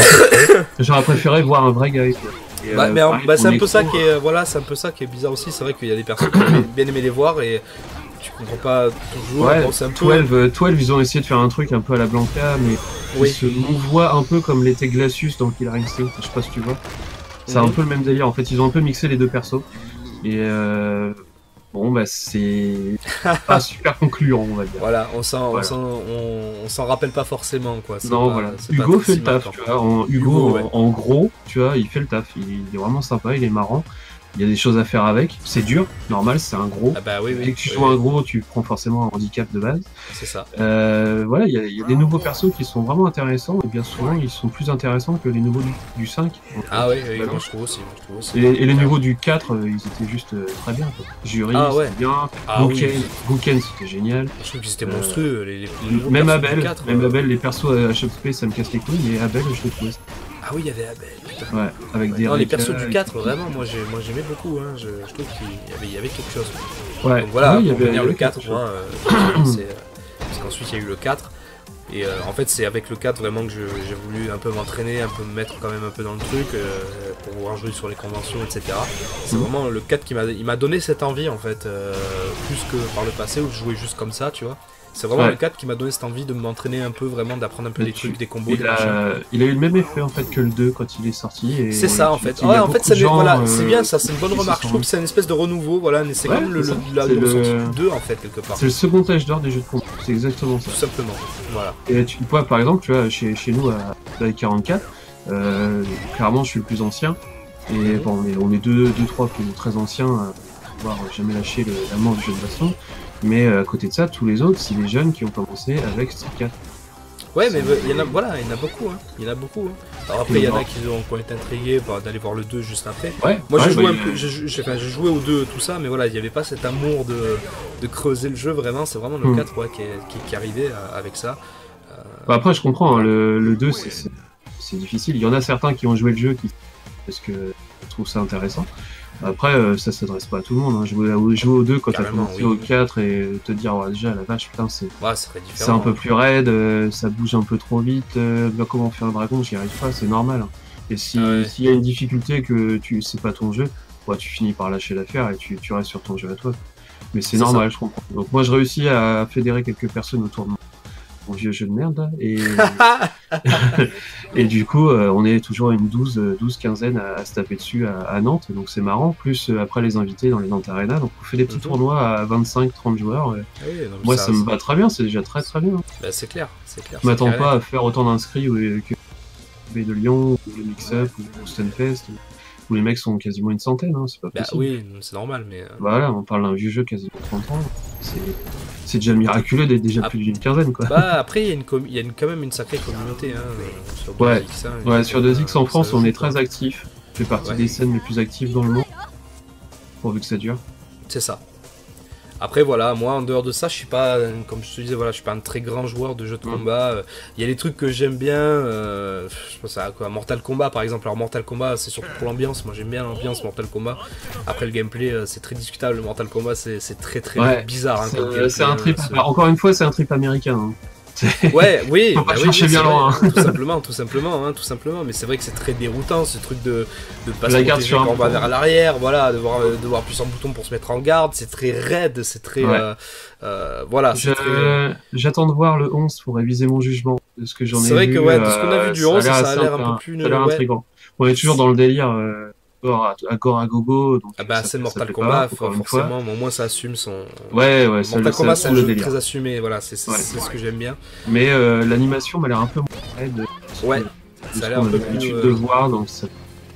J'aurais préféré voir un vrai Guile. quoi. Et, Bah, euh, mais en- pareil bah, pour c'est un peu Necro, ça qui est, euh, voilà, c'est un peu ça qui est bizarre aussi. C'est vrai qu'il y a des personnes qui ont bien aimé les voir et tu comprends pas toujours. Ouais, Bon, c'est un peu. douze, euh, douze, ils ont essayé de faire un truc un peu à la Blanca, mais Oui. il se mouvoie un peu comme l'était Glacius dans Killer Instinct, je sais pas si tu vois. C'est Mhm. un peu le même délire, en fait, ils ont un peu mixé les deux persos. Et euh, bon, bah c'est pas super concluant, on va dire. Voilà, on s'en, Voilà. on s'en, on, on s'en rappelle pas forcément, quoi. C'est Non, pas- voilà. c'est pas Hugo fait si le taf, marquant. tu vois. En, Hugo, Hugo, en- ouais. en, gros, tu vois, il fait le taf. Il, il est vraiment sympa, il est marrant. Il y a des choses à faire avec. C'est dur, normal, c'est un gros. Ah bah oui, oui. Dès que tu oui, joues un oui, gros, tu prends forcément un handicap de base. c'est ça. Euh, voilà, il y, a- il y a des nouveaux persos qui sont vraiment intéressants, et bien souvent, ils sont plus intéressants que les nouveaux du, du cinq. Ah oui, oui, Vraiment. moi je trouve aussi. Moi, je trouve aussi. Et, et les nouveaux du quatre, euh, ils étaient juste euh, très bien. Quoi. Jury, Ah ouais. c'était bien. Ah oui. Gouken, Gouken, c'était génial. Je trouve qu'ils étaient Euh, monstrueux. Les, les, les nouveaux Même persos du Abel, quatre, même euh, Abel, les persos à Shop Space, ça me casse les couilles, mais Abel, je le trouvais. Ah oui, il y avait Abel. Putain. Ouais, avec des Non, les Reka persos du et- quatre, vraiment, moi j'ai- moi, j'aimais beaucoup. Hein. Je, je trouve qu'il y avait, il y avait quelque chose. Ouais, Donc voilà, oui, il y pour avait- venir il y le avait quatre, quelque chose. moi, euh, c'est, euh, parce qu'ensuite il y a eu le quatre. Et euh, en fait, c'est avec le quatre vraiment que je- j'ai voulu un peu m'entraîner, un peu me mettre quand même un peu dans le truc euh, pour pouvoir jouer sur les conventions, et cetera. C'est Mhm. vraiment le quatre qui m'a, il m'a donné cette envie en fait, euh, plus que par le passé où je jouais juste comme ça, tu vois. C'est vraiment Ouais. le quatre qui m'a donné cette envie de m'entraîner un peu, vraiment d'apprendre un peu Mais des tu- trucs, des combos, Il des machins. a, il a eu le même effet en fait que le deux quand il est sorti. et- C'est ça en tu- fait. il y a Ouais, en beaucoup fait, de c'est gens, voilà, euh, c'est bien ça, c'est une bonne qui se remarque. Je sont- trouve que c'est une espèce de renouveau, voilà, mais c'est Ouais, comme le, c'est le, ça. la C'est le le- sortie du deux en fait, quelque part. C'est le second âge d'or des jeux de combat, c'est exactement ça. Tout simplement. Voilà. Et tu vois, par exemple, tu vois, chez, chez nous à la quarante-quatre, euh, clairement, je suis le plus ancien. Et Mhm. bon, on est, on est deux, deux, trois plus très anciens à pouvoir jamais lâcher le, la mort du jeu de baston. Mais euh, à côté de ça, tous les autres, c'est des jeunes qui ont commencé avec Street quatre. Ouais, mais il y en a, voilà, il y en a beaucoup, hein. Il y en a beaucoup. Hein. Alors après, il y en a qui ont, qui ont été intrigués par- d'aller voir le deux juste après. Ouais, Moi, ouais, j'ai joué bah, un peu, j'ai- j'ai enfin, j'ai joué au deux, tout ça, mais voilà, il n'y avait pas cet amour de, de creuser le jeu, vraiment. C'est vraiment le Hmm. quatre ouais, qui, est, qui, qui arrivait à- avec ça. bah, après, je comprends, hein, le, le deux, c'est- c'est c'est difficile. Il y en a certains qui ont joué le jeu qui, parce que je trouve ça intéressant. Après, euh, ça s'adresse pas à tout le monde. Hein. Jouer, à- jouer au deux quand t'as Carrément, commencé oui. au quatre et te dire, ouais, déjà, la vache, putain, c'est Ouais, c'est très différent. c'est un peu plus raide, euh, ça bouge un peu trop vite. Euh, bah, comment faire un dragon, j'y arrive pas, c'est normal. hein. Et si Ouais. s'il y a une difficulté que tu c'est pas ton jeu, bah, tu finis par lâcher l'affaire et tu, tu restes sur ton jeu à toi. Mais c'est C'est normal, je comprends. Donc moi, je réussis à fédérer quelques personnes autour de moi. Mon vieux jeu de merde là, et et du coup euh, on est toujours une douze, douze quinzaine à, à se taper dessus à, à Nantes, donc c'est marrant, plus euh, après les invités dans les Nantes Arena, donc on fait des petits Mhm. tournois à vingt-cinq trente joueurs, et Ah oui, non, mais moi ça, me va très bien, c'est déjà très très bien. bah, c'est clair, c'est clair. Je m'attends c'est clair. pas à faire autant d'inscrits ou- que B de Lyon, ou le Mix-Up, ou le Stunfest, où les mecs sont quasiment une centaine, hein, c'est pas Bah possible. oui, c'est normal, mais... euh, Voilà, on parle d'un vieux jeu quasiment trente ans, c'est c'est déjà miraculeux d'être déjà Ah. plus d'une quinzaine quoi. Bah après, il y a, une com- il y a une, quand même une sacrée communauté hein, euh, sur Ouais. deux X. Hein, Ouais, et, sur deux X en euh, France, ça on joue, est quoi. très actifs. On fait partie Ouais. des scènes les plus actives dans le monde. Pourvu que ça dure. C'est ça. Après voilà, moi en dehors de ça, je suis pas, euh, comme je te disais, voilà, je suis pas un très grand joueur de jeux de Mm. combat. Euh, Il y a des trucs que j'aime bien, euh, je pense à quoi, Mortal Kombat par exemple. Alors Mortal Kombat, c'est surtout pour l'ambiance. Moi j'aime bien l'ambiance Mortal Kombat. Après le gameplay, euh, c'est très discutable. Le Mortal Kombat, c'est c'est très très Ouais. bizarre. Hein, C'est comme euh, gameplay, c'est un hein, trip. c'est- Alors, encore une fois, c'est un trip américain. hein. C'est- Ouais, oui, Faut pas bah oui, chercher oui, bien c'est loin, vrai, tout simplement, tout simplement, hein, tout simplement. Mais c'est vrai que c'est très déroutant, ce truc de de pas se La garde protéger sur un quand on va bouton. vers l'arrière, voilà, de voir, de voir plus en bouton pour se mettre en garde. C'est très raide, c'est très, Ouais. euh, euh, voilà, Je- c'est très. J'attends de voir le onze pour réviser mon jugement de ce que j'en ai vu. C'est vrai que, ouais, de ce qu'on a euh, vu du onze, l'air ça a assez l'air un intér- peu plus, Ça a l'air ouais. intriguant. On est toujours dans le délire. euh, à, à gore à gogo. Donc Ah bah ça- c'est ça Mortal plaît Kombat, pas, encore une fois. forcément, mais au moins ça assume son... Ouais, ouais, ça, Mortal ça Kombat, c'est un assume le jeu délire. très assumé, voilà, c'est c'est- Ouais. c'est ce que j'aime bien. Mais euh, l'animation m'a l'air un peu moins raide. Ouais, de ça a ce l'air qu'on un peu a plus... l'habitude euh, de voir, donc ça...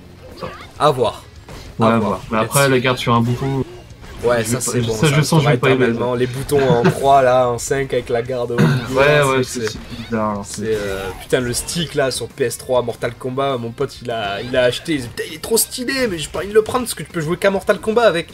À voir. Ouais, À à voir. voir. Mais après, la garde sur un bouton, Ouais, Je ça vais c'est pas- bon. ça, je sens que je vais pas aimer, éternellement. Les boutons en trois là, en cinq avec la garde au milieu. ouais, là, ouais, c'est- c'est c'est bizarre. alors, C'est euh, putain le stick là sur P S trois Mortal Kombat, mon pote il a il a acheté, il dit, putain il est trop stylé mais j'ai pas envie de le prendre parce que tu peux jouer qu'à Mortal Kombat avec.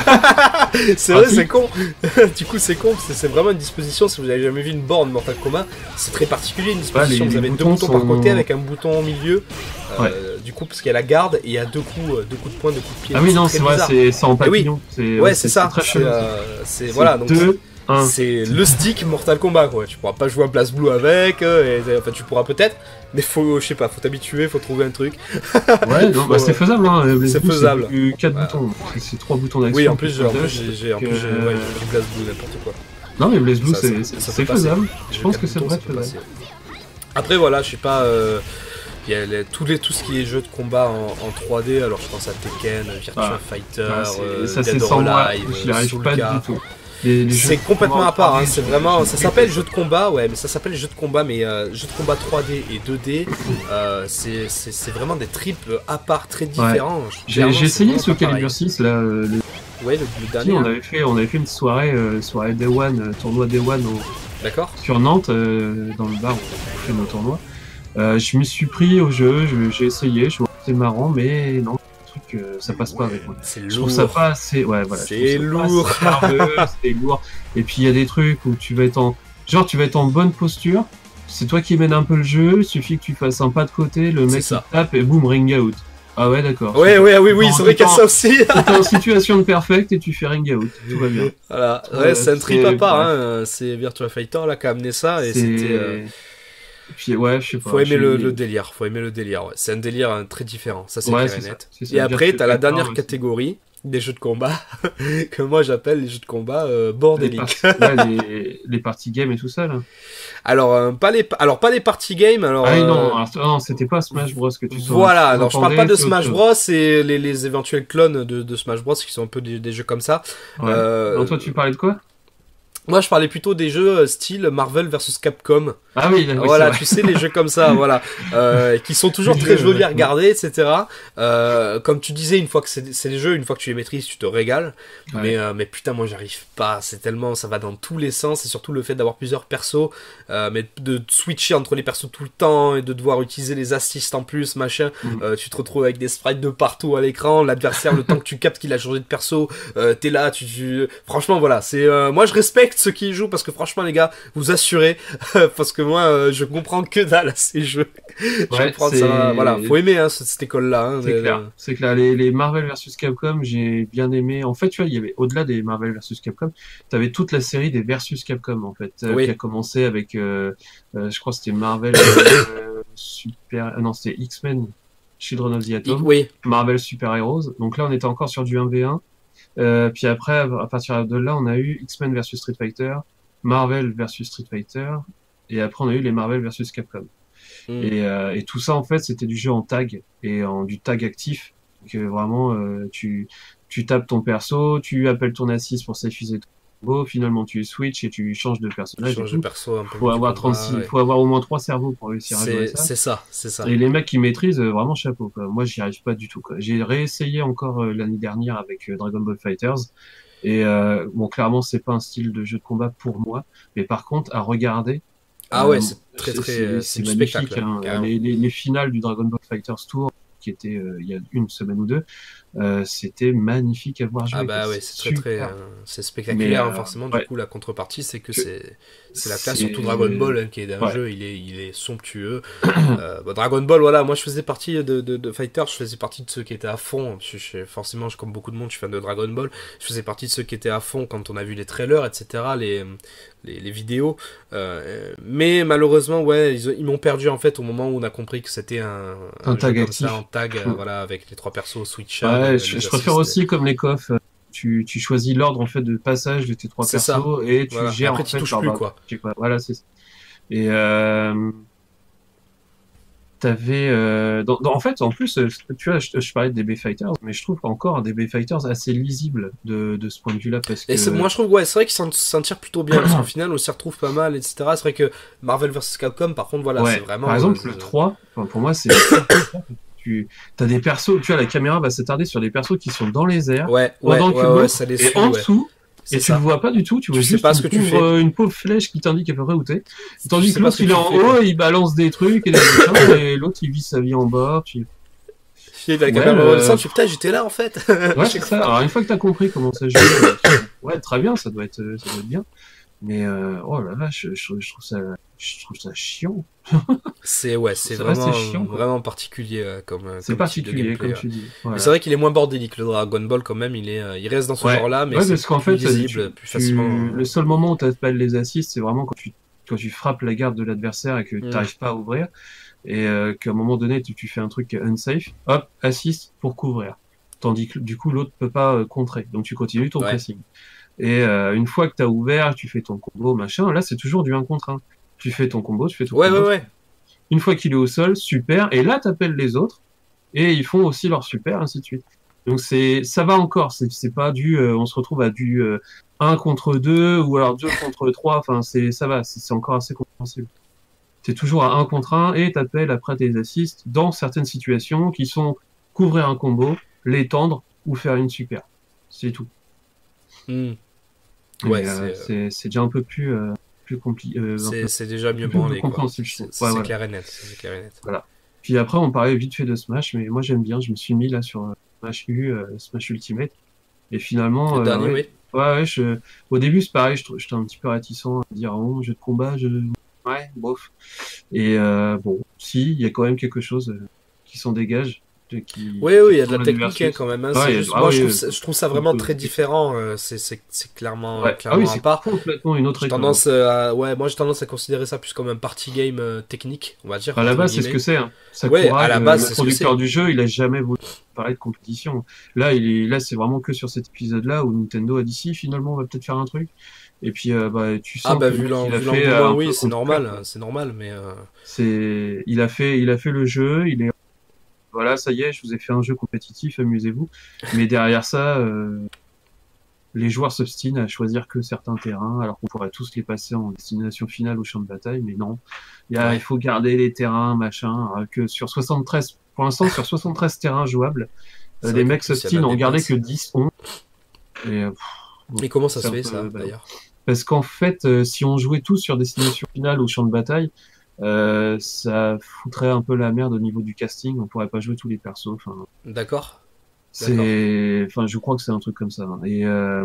C'est vrai, c'est con. Du coup c'est con parce que c'est vraiment une disposition, si vous avez jamais vu une borne Mortal Kombat, c'est très particulier une disposition, les- vous les avez deux boutons boutons par sont- côté avec un bouton au milieu. Euh, Du coup parce qu'il y a la garde et il y a deux coups, euh, deux coups de poing, deux coups de pied. Ah oui, non, très c'est vrai, bizarre. c'est c'est en Eh oui. papillon. c'est- Ouais c'est ça, très c'est chelou. euh, c'est- C'est voilà donc deux, un. c'est le stick Mortal Kombat quoi. Tu pourras pas jouer à Place Blue avec, euh, et, enfin tu pourras peut-être, mais faut, je sais pas, faut t'habituer, faut trouver un truc. Ouais, non, bah, c'est faisable, hein. Les C'est bouts, faisable. C'est quatre Voilà. boutons. C'est- C'est trois boutons d'action. Oui en plus, j'ai- en plus plus j'ai, j'ai- en que- plus j'ai, ouais, j'ai pris Place Blue n'importe quoi. Non, mais Blaze Blue, Ça, c'est ça- c'est- ça c'est peut passer. faisable. Je J'ai pense quatre que c'est boutons, vrai, ça peut faisable. passer. Après voilà, je sais pas, euh, il y a les- tous les, tout ce qui est jeux de combat en, en trois D, alors je pense à Tekken, Virtua Ah. Fighter, Ah, c'est- euh, ça, c'est Dead or sans moi. Alive, Je n'y arrive Soul pas du Calibur. tout. Les- les jeux C'est de complètement combat à part, en hein, trois D, c'est je- vraiment, je- ça s'appelle jeu de combat, ouais, mais ça s'appelle jeu de combat, mais euh, jeu de combat trois D et deux D, euh, c'est c'est- c'est vraiment des trips à part très différents. J'ai Clairement, j'ai c'est essayé vraiment ce pas pareil. Calibur six, là. euh, le- Ouais, le, le si, dernier, on hein. avait fait, on avait fait une soirée, euh, soirée Day One, euh, tournoi Day One au- D'accord. sur Nantes, euh, dans le bar où on fait nos tournois. Euh, je me suis pris au jeu, je- j'ai essayé, je vois que c'est marrant, mais non, le truc, euh, ça passe pas avec moi. C'est Je trouve lourd. ça pas assez, ouais, voilà. je C'est trouve ça pas lourd. assez nerveux, c'est lourd. Et puis il y a des trucs où tu vas être en, genre tu vas être en bonne posture. C'est toi qui mène un peu le jeu. Il suffit que tu fasses un pas de côté, le C'est mec ça. il tape et boum ring out. Ah ouais, d'accord. Ouais, ouais, oui, oui, Non, c'est vrai qu'il y a attends. ça aussi. T'es en situation de perfect et tu fais ring out. Tout va bien. Voilà, ouais, Ouais, c'est un trip c'est- à part, bref. hein. C'est Virtua Fighter là qui a amené ça et C'est- c'était. euh, Et puis ouais, je sais pas. Faut aimer je- le, le délire, faut aimer le délire, ouais. C'est un délire hein, très différent, ça c'est Ouais, clair c'est et ça, net. c'est ça. Et après, Virtua t'as la Fighter dernière aussi. catégorie des jeux de combat que moi j'appelle les jeux de combat euh, Les, bordéliques. parties, ouais, les, les parties game et tout ça là. Alors euh, pas les, alors pas les party games, alors. Ah oui, euh, non, alors, non, c'était pas Smash Bros que tu sens. Voilà, alors je parle pas de Smash Bros. Bros et les, les éventuels clones de, de Smash Bros qui sont un peu des, des jeux comme ça. Ouais. Euh, Non, toi tu parlais de quoi? Moi je parlais plutôt des jeux euh, style Marvel versus Capcom. Ah oui, oui, Voilà, c'est tu sais, les jeux comme ça, voilà, euh, qui sont toujours Les très jeux, jolis à ouais. regarder, et cetera. Euh, comme tu disais, une fois que c'est c'est des jeux, une fois que tu les maîtrises, tu te régales. Ouais. Mais, euh, mais putain, moi, j'arrive pas. C'est tellement, ça va dans tous les sens, et surtout le fait d'avoir plusieurs persos, euh, mais de switcher entre les persos tout le temps et de devoir utiliser les assists en plus, machin. Mhm. Euh, tu te retrouves avec des sprites de partout à l'écran. L'adversaire, le temps que tu captes qu'il a changé de perso, euh, t'es là. Tu, tu... Franchement, voilà. C'est, euh, moi, je respecte ceux qui y jouent parce que franchement, les gars, vous assurez, parce que moi, euh, je comprends que dalle à ces jeux. je Ouais, comprends c'est- ça. Voilà, faut aimer hein, cette, cette école-là. Hein, C'est de- clair, de- c'est clair. Les, les Marvel versus Capcom, j'ai bien aimé. En fait, tu vois, il y avait au-delà des Marvel versus Capcom, t'avais toute la série des versus Capcom en fait, euh, Oui. qui a commencé avec, euh, euh, je crois que c'était Marvel euh, Super, euh, non c'était X-Men, Children of the Atom, Oui, Marvel Super Heroes. Donc là, on était encore sur du un v un. Euh, puis après, à partir de là, on a eu X-Men versus Street Fighter, Marvel versus Street Fighter, et après on a eu les Marvel versus Capcom. Mm. Et, euh, et tout ça, en fait, c'était du jeu en tag et en du tag actif. Que vraiment, euh, tu, tu tapes ton perso, tu appelles ton assist pour s'afficher ton combo, finalement tu switches et tu changes de personnage. change et de tout. perso un peu. Faut du avoir combat, trente-six, ouais. faut avoir au moins trois cerveaux pour réussir à jouer C'est ça. c'est ça, c'est ça. Et les mecs qui maîtrisent, euh, vraiment chapeau, quoi. Moi, j'y arrive pas du tout, quoi. J'ai réessayé encore euh, l'année dernière avec euh, Dragon Ball Fighters. Et euh, bon, clairement, c'est pas un style de jeu de combat pour moi. Mais par contre, à regarder. Ah euh, ouais, c'est très très, c'est- euh, c'est c'est du magnifique. spectacle. Hein. carrément. Les, les, les finales du Dragon Ball Fighters Tour, qui était euh, il y a une semaine ou deux, euh, c'était magnifique à voir jouer. Ah bah quoi. ouais, c'est très très, super. euh, c'est spectaculaire Mais, hein, euh, forcément. ouais. Du coup, la contrepartie, c'est que Que- c'est c'est la classe. c'est- Surtout Dragon Ball, hein, qui est un Ouais. jeu, il est il est somptueux. euh, bah, Dragon Ball, voilà, moi je faisais partie de, de, de Fighter, je faisais partie de ceux qui étaient à fond. Je, je- forcément, je, comme beaucoup de monde, je suis fan de Dragon Ball. Je faisais partie de ceux qui étaient à fond quand on a vu les trailers, et cetera. Les les, les vidéos. Euh, mais malheureusement, ouais, ils, ils m'ont perdu en fait au moment où on a compris que c'était un, Un jeu tag comme actif. ça, en tag, euh, Mm. voilà, avec les trois persos switch. Ouais, je, je préfère aussi comme les coffres. Tu, tu choisis l'ordre en fait de passage de tes trois C'est persos et tu Voilà. gères Après, en tu fait touches par- plus, bah, quoi. tu sais quoi, voilà, c'est ça. Et euh, t'avais euh, dans, dans- en fait en plus euh, tu vois je, je parlais de D B Fighters mais je trouve encore un D B Fighters assez lisible de, de ce point de vue là parce que Et c'est- moi je trouve, ouais, c'est vrai qu'il s'en, s'en tire plutôt bien, parce qu'au final on s'y retrouve pas mal, et cetera. C'est vrai que Marvel versus. Capcom, par contre, voilà, ouais, c'est vraiment. par exemple euh, le trois enfin, pour moi c'est tu as des persos tu vois la caméra va s'attarder sur des persos qui sont dans les airs Ouais, ouais, pendant ouais, que ouais, l'autre ça les est suit, en ouais. dessous C'est et tu ça. le vois pas du tout, tu vois Tu sais juste pas ce une, que tu pauvre, fais. euh, une pauvre flèche qui t'indique à peu près où t'es. Tandis sais que pas l'autre ce que il est tu en fais, haut, quoi. il balance des trucs et des machins, et l'autre il vit sa vie en bas. Puis... Il a la Ouais, caméra euh, reconnaissante, tu fais, putain, j'étais là en fait. Ouais, c'est ça. Alors une fois que t'as compris comment ça joue, euh, ouais, très bien, ça doit être, euh, ça doit être bien. Mais euh, oh là là, je, je, je trouve ça, je trouve ça chiant. C'est ouais, c'est Ça, vraiment, c'est chiant, quoi. vraiment particulier euh, comme, euh, C'est comme type de particulier, gameplay, comme ouais. tu dis. Mais Voilà. c'est vrai qu'il est moins bordélique, le Dragon Ball quand même, il est, euh, il reste dans ce Ouais. genre-là, mais Ouais, c'est parce qu'en plus fait, lisible, tu, plus tu- facilement. euh, le seul moment où t'appelles les assists, c'est vraiment quand tu, quand tu frappes la garde de l'adversaire et que Mm. t'arrives pas à ouvrir, et euh, qu'à un moment donné, tu, tu fais un truc unsafe, hop, assist pour couvrir. Tandis que du coup, l'autre peut pas euh, contrer. Donc tu continues ton Ouais. pressing. Et euh, une fois que t'as ouvert, tu fais ton combo, machin, là c'est toujours du un contre un. Tu fais ton combo, tu fais ton Ouais, combo. ouais, ouais. Une fois qu'il est au sol, super, et là t'appelles les autres, et ils font aussi leur super, ainsi de suite. Donc c'est, ça va encore, c'est, c'est pas du, euh, on se retrouve à du euh, un contre deux, ou alors deux contre trois, enfin c'est, ça va, c'est, c'est encore assez compréhensible. T'es toujours à un contre un, et t'appelles après tes assists dans certaines situations qui sont couvrir un combo, l'étendre, ou faire une super. C'est tout. Mm. Et, Ouais, euh, c'est, euh, c'est, c'est déjà un peu plus, euh, plus compliqué. Euh, un c'est, peu c'est déjà mieux plus branlé, quoi. compréhensible, je C'est, trouve. c'est Ouais, voilà. clair et net, c'est clair et net. Puis après, on parlait vite fait de Smash, mais moi j'aime bien. Je me suis mis là sur euh, Smash U, euh, Smash Ultimate. Et finalement, Le euh, dernier, ouais, oui. ouais, ouais, je... au début c'est pareil, je trou- j'étais un petit peu réticent à dire oh, jeu de combat, je... ouais, bof. Et euh, bon, si, il y a quand même quelque chose euh, qui s'en dégage. De, qui, Oui, oui, il y a de qui la technique hein, versus. quand même. Hein. Ouais, C'est il y a- juste, ah moi, oui, je, trouve euh, ça, je trouve ça vraiment on peut- très différent. euh, C'est, c'est, c'est clairement, Ouais. Ah clairement oui, à c'est part. complètement une autre J'ai école. tendance euh, à, ouais, moi j'ai tendance à considérer ça plus comme un party game euh, technique, on va dire. À la entre base, c'est ce guillemets. que c'est. Hein. Ouais, Sakurai, à la le- base, le c'est ce que producteur c'est. du jeu, il a jamais voulu parler de compétition. Là, il est, là, c'est vraiment que sur cet épisode-là où Nintendo a dit si, finalement, on va peut-être faire un truc. Et puis, euh, bah, tu sens Ah bah que vu le mec, l'en- il a vu fait l'engouement, euh, un oui, peu c'est contre normal, cœur, quoi. c'est normal, mais euh, C'est, il a fait, il a fait le jeu. Il est, voilà, ça y est, je vous ai fait un jeu compétitif, amusez-vous. Mais derrière ça, euh, les joueurs s'obstinent à choisir que certains terrains, alors qu'on pourrait tous les passer en destination finale au champ de bataille, mais non. Il, y a, Ouais. il faut garder les terrains, machin, alors que sur soixante-treize, pour l'instant, sur soixante-treize terrains jouables, c'est euh, vrai les qu'en mecs plus, il y a s'obstinent de à la en garder dépasse. que dix, onze. Et, euh, pff, Et comment ça c'est se un fait peu ça ballot. d'ailleurs? Parce qu'en fait, euh, si on jouait tous sur destination finale au champ de bataille, euh, ça foutrait un peu la merde au niveau du casting. On pourrait pas jouer tous les persos. Enfin, D'accord. c'est, enfin, je crois que c'est un truc comme ça. Hein. Et euh,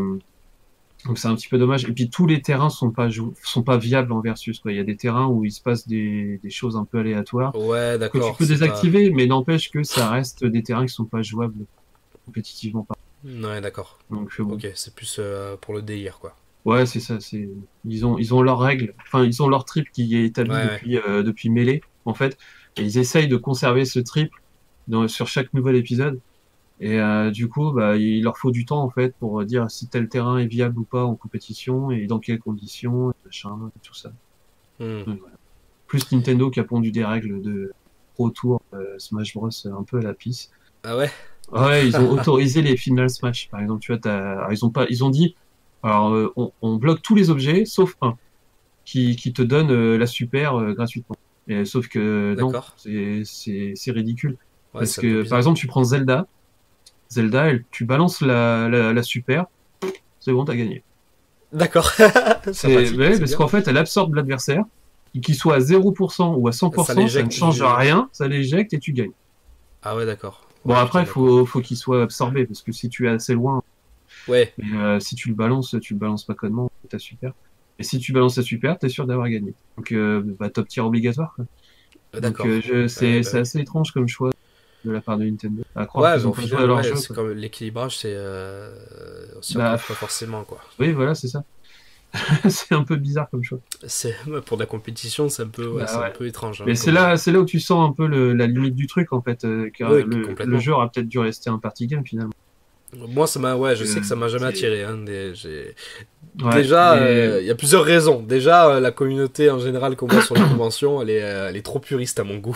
donc c'est un petit peu dommage. Et puis tous les terrains sont pas jou- sont pas viables en versus. Quoi. Il y a des terrains où il se passe des, des choses un peu aléatoires Ouais, que tu d'accord. peux c'est pas- désactiver, mais n'empêche que ça reste des terrains qui sont pas jouables compétitivement. Par- Ouais, d'accord. Donc euh, bon. Ok, c'est plus euh, pour le délire quoi. Ouais, c'est ça. C'est ils ont ils ont leurs règles. Enfin, ils ont leur triple qui est établi Ouais, depuis euh, depuis Melee en fait. Et ils essayent de conserver ce triple dans, sur chaque nouvel épisode. Et euh, du coup, bah, il leur faut du temps en fait pour dire si tel terrain est viable ou pas en compétition et dans quelles conditions, et machin, et tout ça. Hmm. Donc, voilà. Plus Nintendo qui a pondu des règles de Pro Tour, euh, Smash Bros un peu à la pisse. Ah ouais. Ouais, ils ont autorisé les Final Smash. Par exemple, tu vois, t'as... Alors, ils ont pas, ils ont dit, alors euh, on, on bloque tous les objets sauf un qui, qui te donne euh, la super euh, gratuitement. Et, sauf que non, D'accord. c'est c'est c'est ridicule Ouais, parce c'est un peu que bizarre. par exemple, tu prends Zelda, Zelda, elle, tu balances la la, la super, c'est bon, t'as gagné. D'accord. C'est Sympathique, ouais, c'est parce bien. qu'en fait, elle absorbe l'adversaire, qu'il soit à zéro pour cent ou à cent pour cent, Ça ça, l'éjecte, ne change je- rien, ça l'éjecte et tu gagnes. Ah ouais, d'accord. Bon, Ouais, après, il putain, faut, faut qu'il soit absorbé, parce que si tu es assez loin, d'accord. Ouais. mais, euh, si tu le balances, tu le balances pas connement, t'as super. Et si tu balances ta super, t'es sûr d'avoir gagné. Donc, euh, bah, top tier obligatoire, quoi. Donc, D'accord. euh, je, c'est, Ouais, bah c'est oui. assez étrange comme choix de la part de Nintendo. À croire Ouais, qu'ils mais ont au pas joué final, à leur ouais, jeu, c'est quoi. comme l'équilibrage, c'est euh... on s'y Bah, retrouve pas forcément quoi. Oui, voilà, c'est ça. C'est un peu bizarre comme choix. C'est pour de la compétition, c'est un peu, ouais, Bah c'est ouais. un peu étrange. hein, Mais comme- c'est là, c'est là où tu sens un peu le, la limite du truc, en fait. Euh, car Oui, le, complètement. le jeu aurait peut-être dû rester un party game, finalement. Moi, ça m'a, ouais, je Euh, sais que ça m'a jamais c'est- attiré. Hein, des- j'ai- Ouais, Déjà, mais- euh, il y a plusieurs raisons. Déjà, euh, la communauté en général qu'on voit sur les conventions, elle est, euh, elle est trop puriste à mon goût.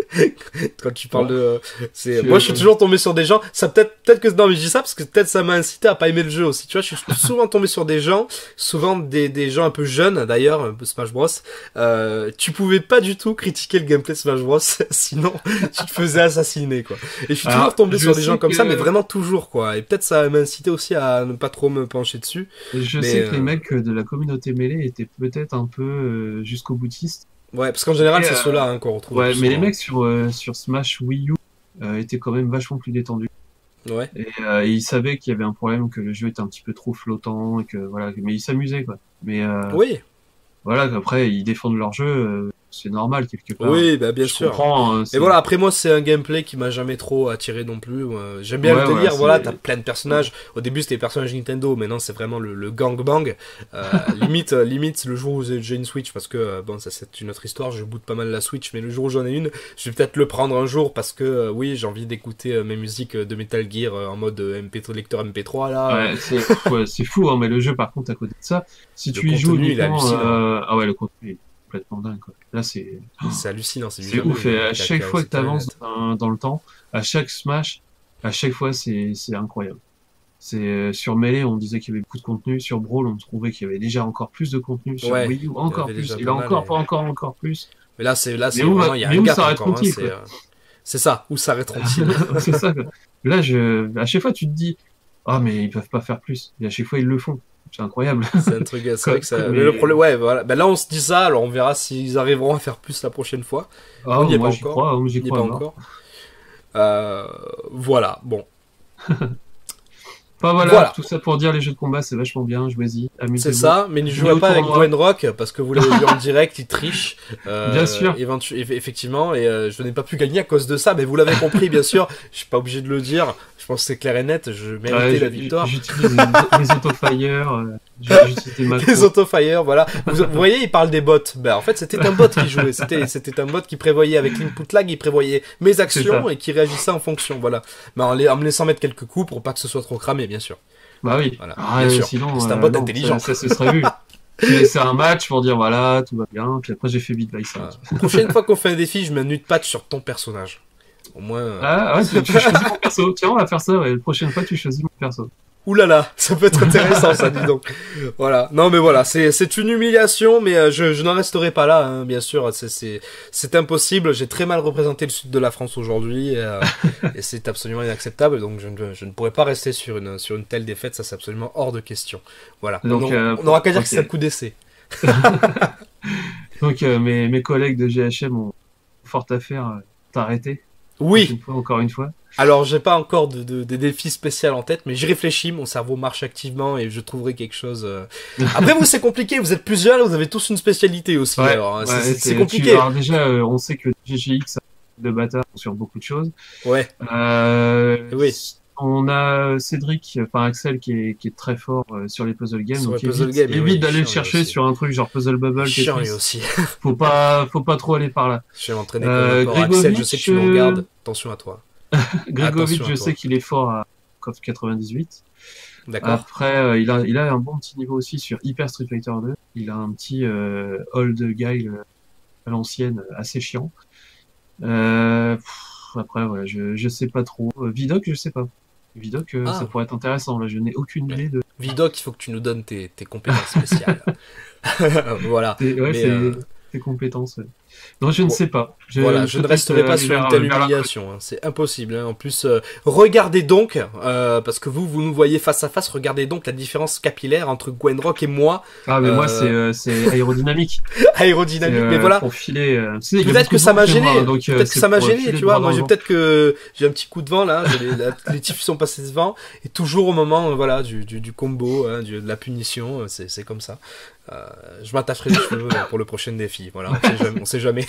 Quand tu parles de, c'est, moi je suis toujours tombé sur des gens. Ça peut-être, peut-être que non mais je dis ça parce que peut-être ça m'a incité à pas aimer le jeu aussi. Tu vois, je suis souvent tombé sur des gens, souvent des des gens un peu jeunes d'ailleurs, un peu Smash Bros. Euh, tu pouvais pas du tout critiquer le gameplay de Smash Bros. Sinon tu te faisais assassiner quoi. Et je suis toujours Alors, tombé je sur des sais gens comme que- ça, mais vraiment toujours quoi. Et peut-être ça m'a incité aussi à ne pas trop me pencher dessus. Je Mais, sais que euh, les mecs de la communauté mêlée étaient peut-être un peu euh, jusqu'au boutiste. Ouais, parce qu'en général Et, c'est euh, ceux-là hein, qu'on retrouve. Ouais, le plus mais les souvent. mecs sur, euh, sur Smash Wii U euh, étaient quand même vachement plus détendus. Ouais. Et, euh, et ils savaient qu'il y avait un problème, que le jeu était un petit peu trop flottant, et que voilà, mais ils s'amusaient quoi. Mais euh, Oui. voilà, après ils défendent leur jeu, euh, c'est normal quelque part. Oui, bah bien Je sûr. comprends. hein, Et c'est- voilà, après moi c'est un gameplay qui m'a jamais trop attiré non plus. Moi, j'aime bien Ouais, le délire, voilà, c'est- voilà, t'as plein de personnages. Au début c'était les personnages Nintendo, maintenant c'est vraiment le, le gangbang. Euh, limite, euh, limite le jour où j'ai une Switch, parce que euh, bon ça c'est une autre histoire, je boot pas mal la Switch, mais le jour où j'en ai une, je vais peut-être le prendre un jour parce que euh, oui j'ai envie d'écouter euh, mes musiques euh, de Metal Gear euh, en mode euh, M P trois, lecteur M P trois là. Ouais, c'est ouais, c'est fou, hein, mais le jeu, par contre, à côté de ça, si Le tu y joues contenu, il est uniquement, hallucinant. euh, ah ouais, le contenu est complètement dingue, quoi. Là, c'est, C'est hallucinant, c'est du c'est jamais ouf, vu, et à hein, chaque qui a- fois que qui a- t'avances dans, dans le temps, à chaque Smash, à chaque fois, c'est, c'est incroyable. C'est, euh, sur Melee, on disait qu'il y avait beaucoup de contenu, sur Brawl, on trouvait qu'il y avait déjà encore plus de contenu, sur Ouais, Wii U, il y encore avait plus, déjà et pas là mal, encore, et- pas encore, encore plus. Mais là c'est là c'est où vraiment va- il y a mais un où gap s'arrête encore, hein, tranquille, c'est quoi. euh, c'est ça, où s'arrête tranquille. C'est ça, quoi. Là, je, à chaque fois, tu te dis, ah, mais ils peuvent pas faire plus. Et à chaque fois, ils le font. C'est incroyable. C'est un truc, c'est vrai que ça. Mais- Mais le problème, ouais, voilà. Ben là, on se dit ça, alors on verra s'ils arriveront à faire plus la prochaine fois. Ah, On n'y est moi, pas j'y encore. crois, hein, j'y On n'y est crois. pas à mort. encore. Euh, voilà, bon. Enfin voilà, Voilà. tout ça pour dire les jeux de combat, c'est vachement bien, jouez-y, amusez-vous. C'est ça, mais ne jouez Vidéo pas avec tournoi. Gwen Rock parce que vous l'avez vu en direct, il triche. Euh, Bien sûr. éventu- eff- effectivement, et euh, je n'ai pas pu gagner à cause de ça, mais vous l'avez compris, bien sûr. Je suis pas obligé de le dire. Je pense que c'est clair et net. Je méritais Ouais, la j- victoire. J'utilise les, les autofire, euh, j'utilise des macros. Les autofire, voilà. Vous, vous voyez, il parle des bots. Ben, en fait, c'était un bot qui jouait. C'était, c'était un bot qui prévoyait avec l'input lag, il prévoyait mes actions ça. et qui réagissait en fonction. Voilà. Mais en, les- en me laissant mettre quelques coups pour pas que ce soit trop cramé, bien sûr. Bah oui, Voilà, Ah, bien euh, sûr. sinon, C'est un euh, bot non, intelligent. Ça, ça se serait vu. Tu laissais un match pour dire voilà, tout va bien, puis après j'ai fait beat by cinq. Voilà. Prochaine fois qu'on fait un défi, je mets un nude patch sur ton personnage. Au moins. euh, Ah ouais, tu, tu choisis mon perso. Tiens, on va faire ça, ouais. La prochaine fois, tu choisis mon perso. Ouh là là, ça peut être intéressant ça, dis donc. Voilà. Non mais voilà, c'est c'est une humiliation, mais euh, je, je n'en resterai pas là, hein, bien sûr. C'est c'est c'est impossible. J'ai très mal représenté le sud de la France aujourd'hui, et, euh, et c'est absolument inacceptable. Donc je ne je ne pourrais pas rester sur une sur une telle défaite. Ça c'est absolument hors de question. Voilà. Donc, on euh, on n'aura qu'à dire ok. que c'est un coup d'essai. Donc euh, mes, mes collègues de G H M ont fort à faire euh, t'arrêter. Oui. Une fois, encore une fois. Alors j'ai pas encore de, de, des défis spéciaux en tête, mais j'y réfléchis. Mon cerveau marche activement et je trouverai quelque chose. euh. Après vous c'est compliqué. Vous êtes plusieurs, vous avez tous une spécialité aussi. Ouais, alors hein, c'est- ouais, c'est c'est- c'est tu- compliqué. alors déjà, euh, on sait que G G X a de bâtard sur beaucoup de choses. Ouais. Euh, Oui. On a Cédric, enfin Axel, qui est, qui est très fort euh, sur les puzzle games. Sur donc les puzzle évite, games, évite oui, d'aller le chiant, chercher aussi. sur un truc genre Puzzle Bubble. Chiant lui Tetris. aussi. Faut pas, faut pas trop aller par là. Je vais m'entraîner Euh, comme un porc. Axel, je Grégovic, sais que tu nous regardes. Attention à toi. Grégovic, Attention à je toi. sais qu'il est fort à KOF quatre-vingt-dix-huit. D'accord. Après, euh, il a, il a un bon petit niveau aussi sur Hyper Street Fighter deux. Il a un petit euh, old guy euh, à l'ancienne, assez chiant. Euh, pff, après, voilà, je, je sais pas trop. Euh, Vidoc, je sais pas. Vidoc, euh, Ah. ça pourrait être intéressant. Là, je n'ai aucune idée de. Vidoc, il faut que tu nous donnes tes, tes compétences spéciales. voilà. C'est- ouais, Mais, c'est euh, tes compétences. ouais. Non, je ne Bon, sais pas. Je, Voilà, je ne peut-être, resterai euh, pas aller sur une vers- telle vers la- humiliation, hein. C'est impossible. hein. En plus, euh, regardez donc, euh, parce que vous, vous nous voyez face à face, regardez donc la différence capillaire entre Gwen Rock et moi, Ah, mais Euh, moi, c'est euh, c'est aérodynamique. aérodynamique. C'est, euh, Mais voilà, Pour filer. euh, tu sais, il y a peut-être beaucoup que de ça vent m'a chez gêné, moi, donc, euh, peut-être que c'est ça m'a pour gêné, filer tu le vois. bras Moi, dans j'ai le peut-être que j'ai un petit coup de vent là, j'ai les, la- les petits sont passés devant, et toujours au moment, euh, voilà, du, du, du combo, hein, du- de la punition, euh, c'est c'est comme ça. Euh, je m'attacherai les cheveux euh, pour le prochain défi. Voilà, on sait jamais. On sait jamais.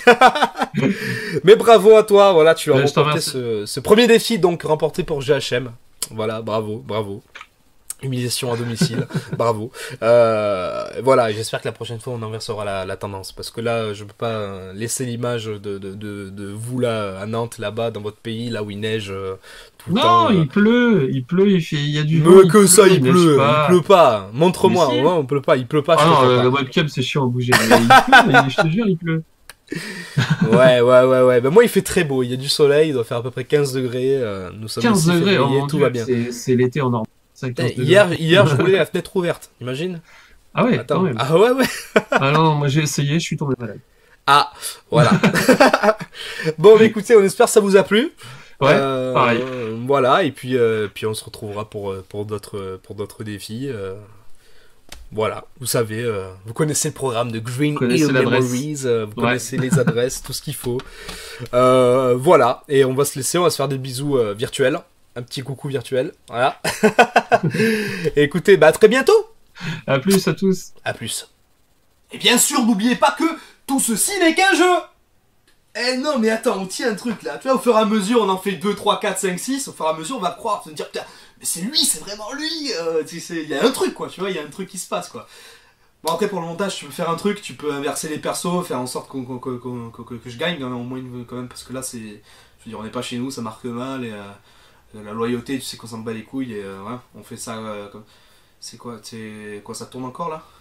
Mais bravo à toi, voilà, tu as Ouais, je te remporté ce, ce premier défi, donc remporté pour G H M. Voilà, bravo, bravo. Humiliation à domicile, bravo. Euh, voilà, j'espère que la prochaine fois on inversera la, la tendance, parce que là, je peux pas euh, laisser l'image de, de, de, de vous là à Nantes, là-bas, dans votre pays, là où il neige euh, tout le Non, temps. il pleut, il pleut, il fait, il y a du vent. Mais il que ça, il neige pleut, pas. il pleut pas. Montre-moi, Mais si. ouais, on pleut pas, il pleut pas. je Ah te non, crois euh, pas. la webcam c'est chiant à bouger, mais il pleut, mais je te jure, il pleut. Ouais, ouais, ouais, ouais. Ben moi, il fait très beau. Il y a du soleil, il doit faire à peu près quinze degrés. euh, nous sommes quinze le six degrés, oh février, mon tout Dieu, va bien. c'est- c'est l'été en Normandie. Ça, Putain, quinze degrés. hier, hier, je roulais la fenêtre ouverte, imagine. Ah ouais, Attends. quand même. Ah ouais, ouais. Ah non, non, moi j'ai essayé, je suis tombé malade. Ah, voilà. Bon, bah, écoutez, on espère que ça vous a plu. Ouais, Euh, pareil. Voilà, et puis, euh, puis on se retrouvera pour, euh, pour d'autres pour d'autres défis. euh. Voilà, vous savez, euh, vous connaissez le programme de Green connaissez Hill l'adresse. Memories, euh, vous Ouais. connaissez les adresses, tout ce qu'il faut. Euh, voilà, et on va se laisser, on va se faire des bisous euh, virtuels. Un petit coucou virtuel, voilà. Et écoutez, bah à très bientôt. À plus à tous. À plus. Et bien sûr, n'oubliez pas que tout ceci n'est qu'un jeu. Eh non, mais attends, on tient un truc là. Tu vois, au fur et à mesure, on en fait deux, trois, quatre, cinq, six. Au fur et à mesure, on va croire, on va se dire, putain, mais c'est lui, c'est vraiment lui. Euh, tu sais, il y a un truc, quoi. Tu vois, il y a un truc qui se passe, quoi. Bon, après, pour le montage, tu peux faire un truc, tu peux inverser les persos, faire en sorte qu'on, qu'on- qu'on- qu'on- que, que je gagne, quand même, au moins, une- quand même, parce que là, c'est. Je veux dire, on n'est pas chez nous, ça marque mal, et euh, la loyauté, tu sais qu'on s'en bat les couilles, et euh, ouais, on fait ça. euh, comme... C'est quoi, c'est quoi, ça tourne encore là?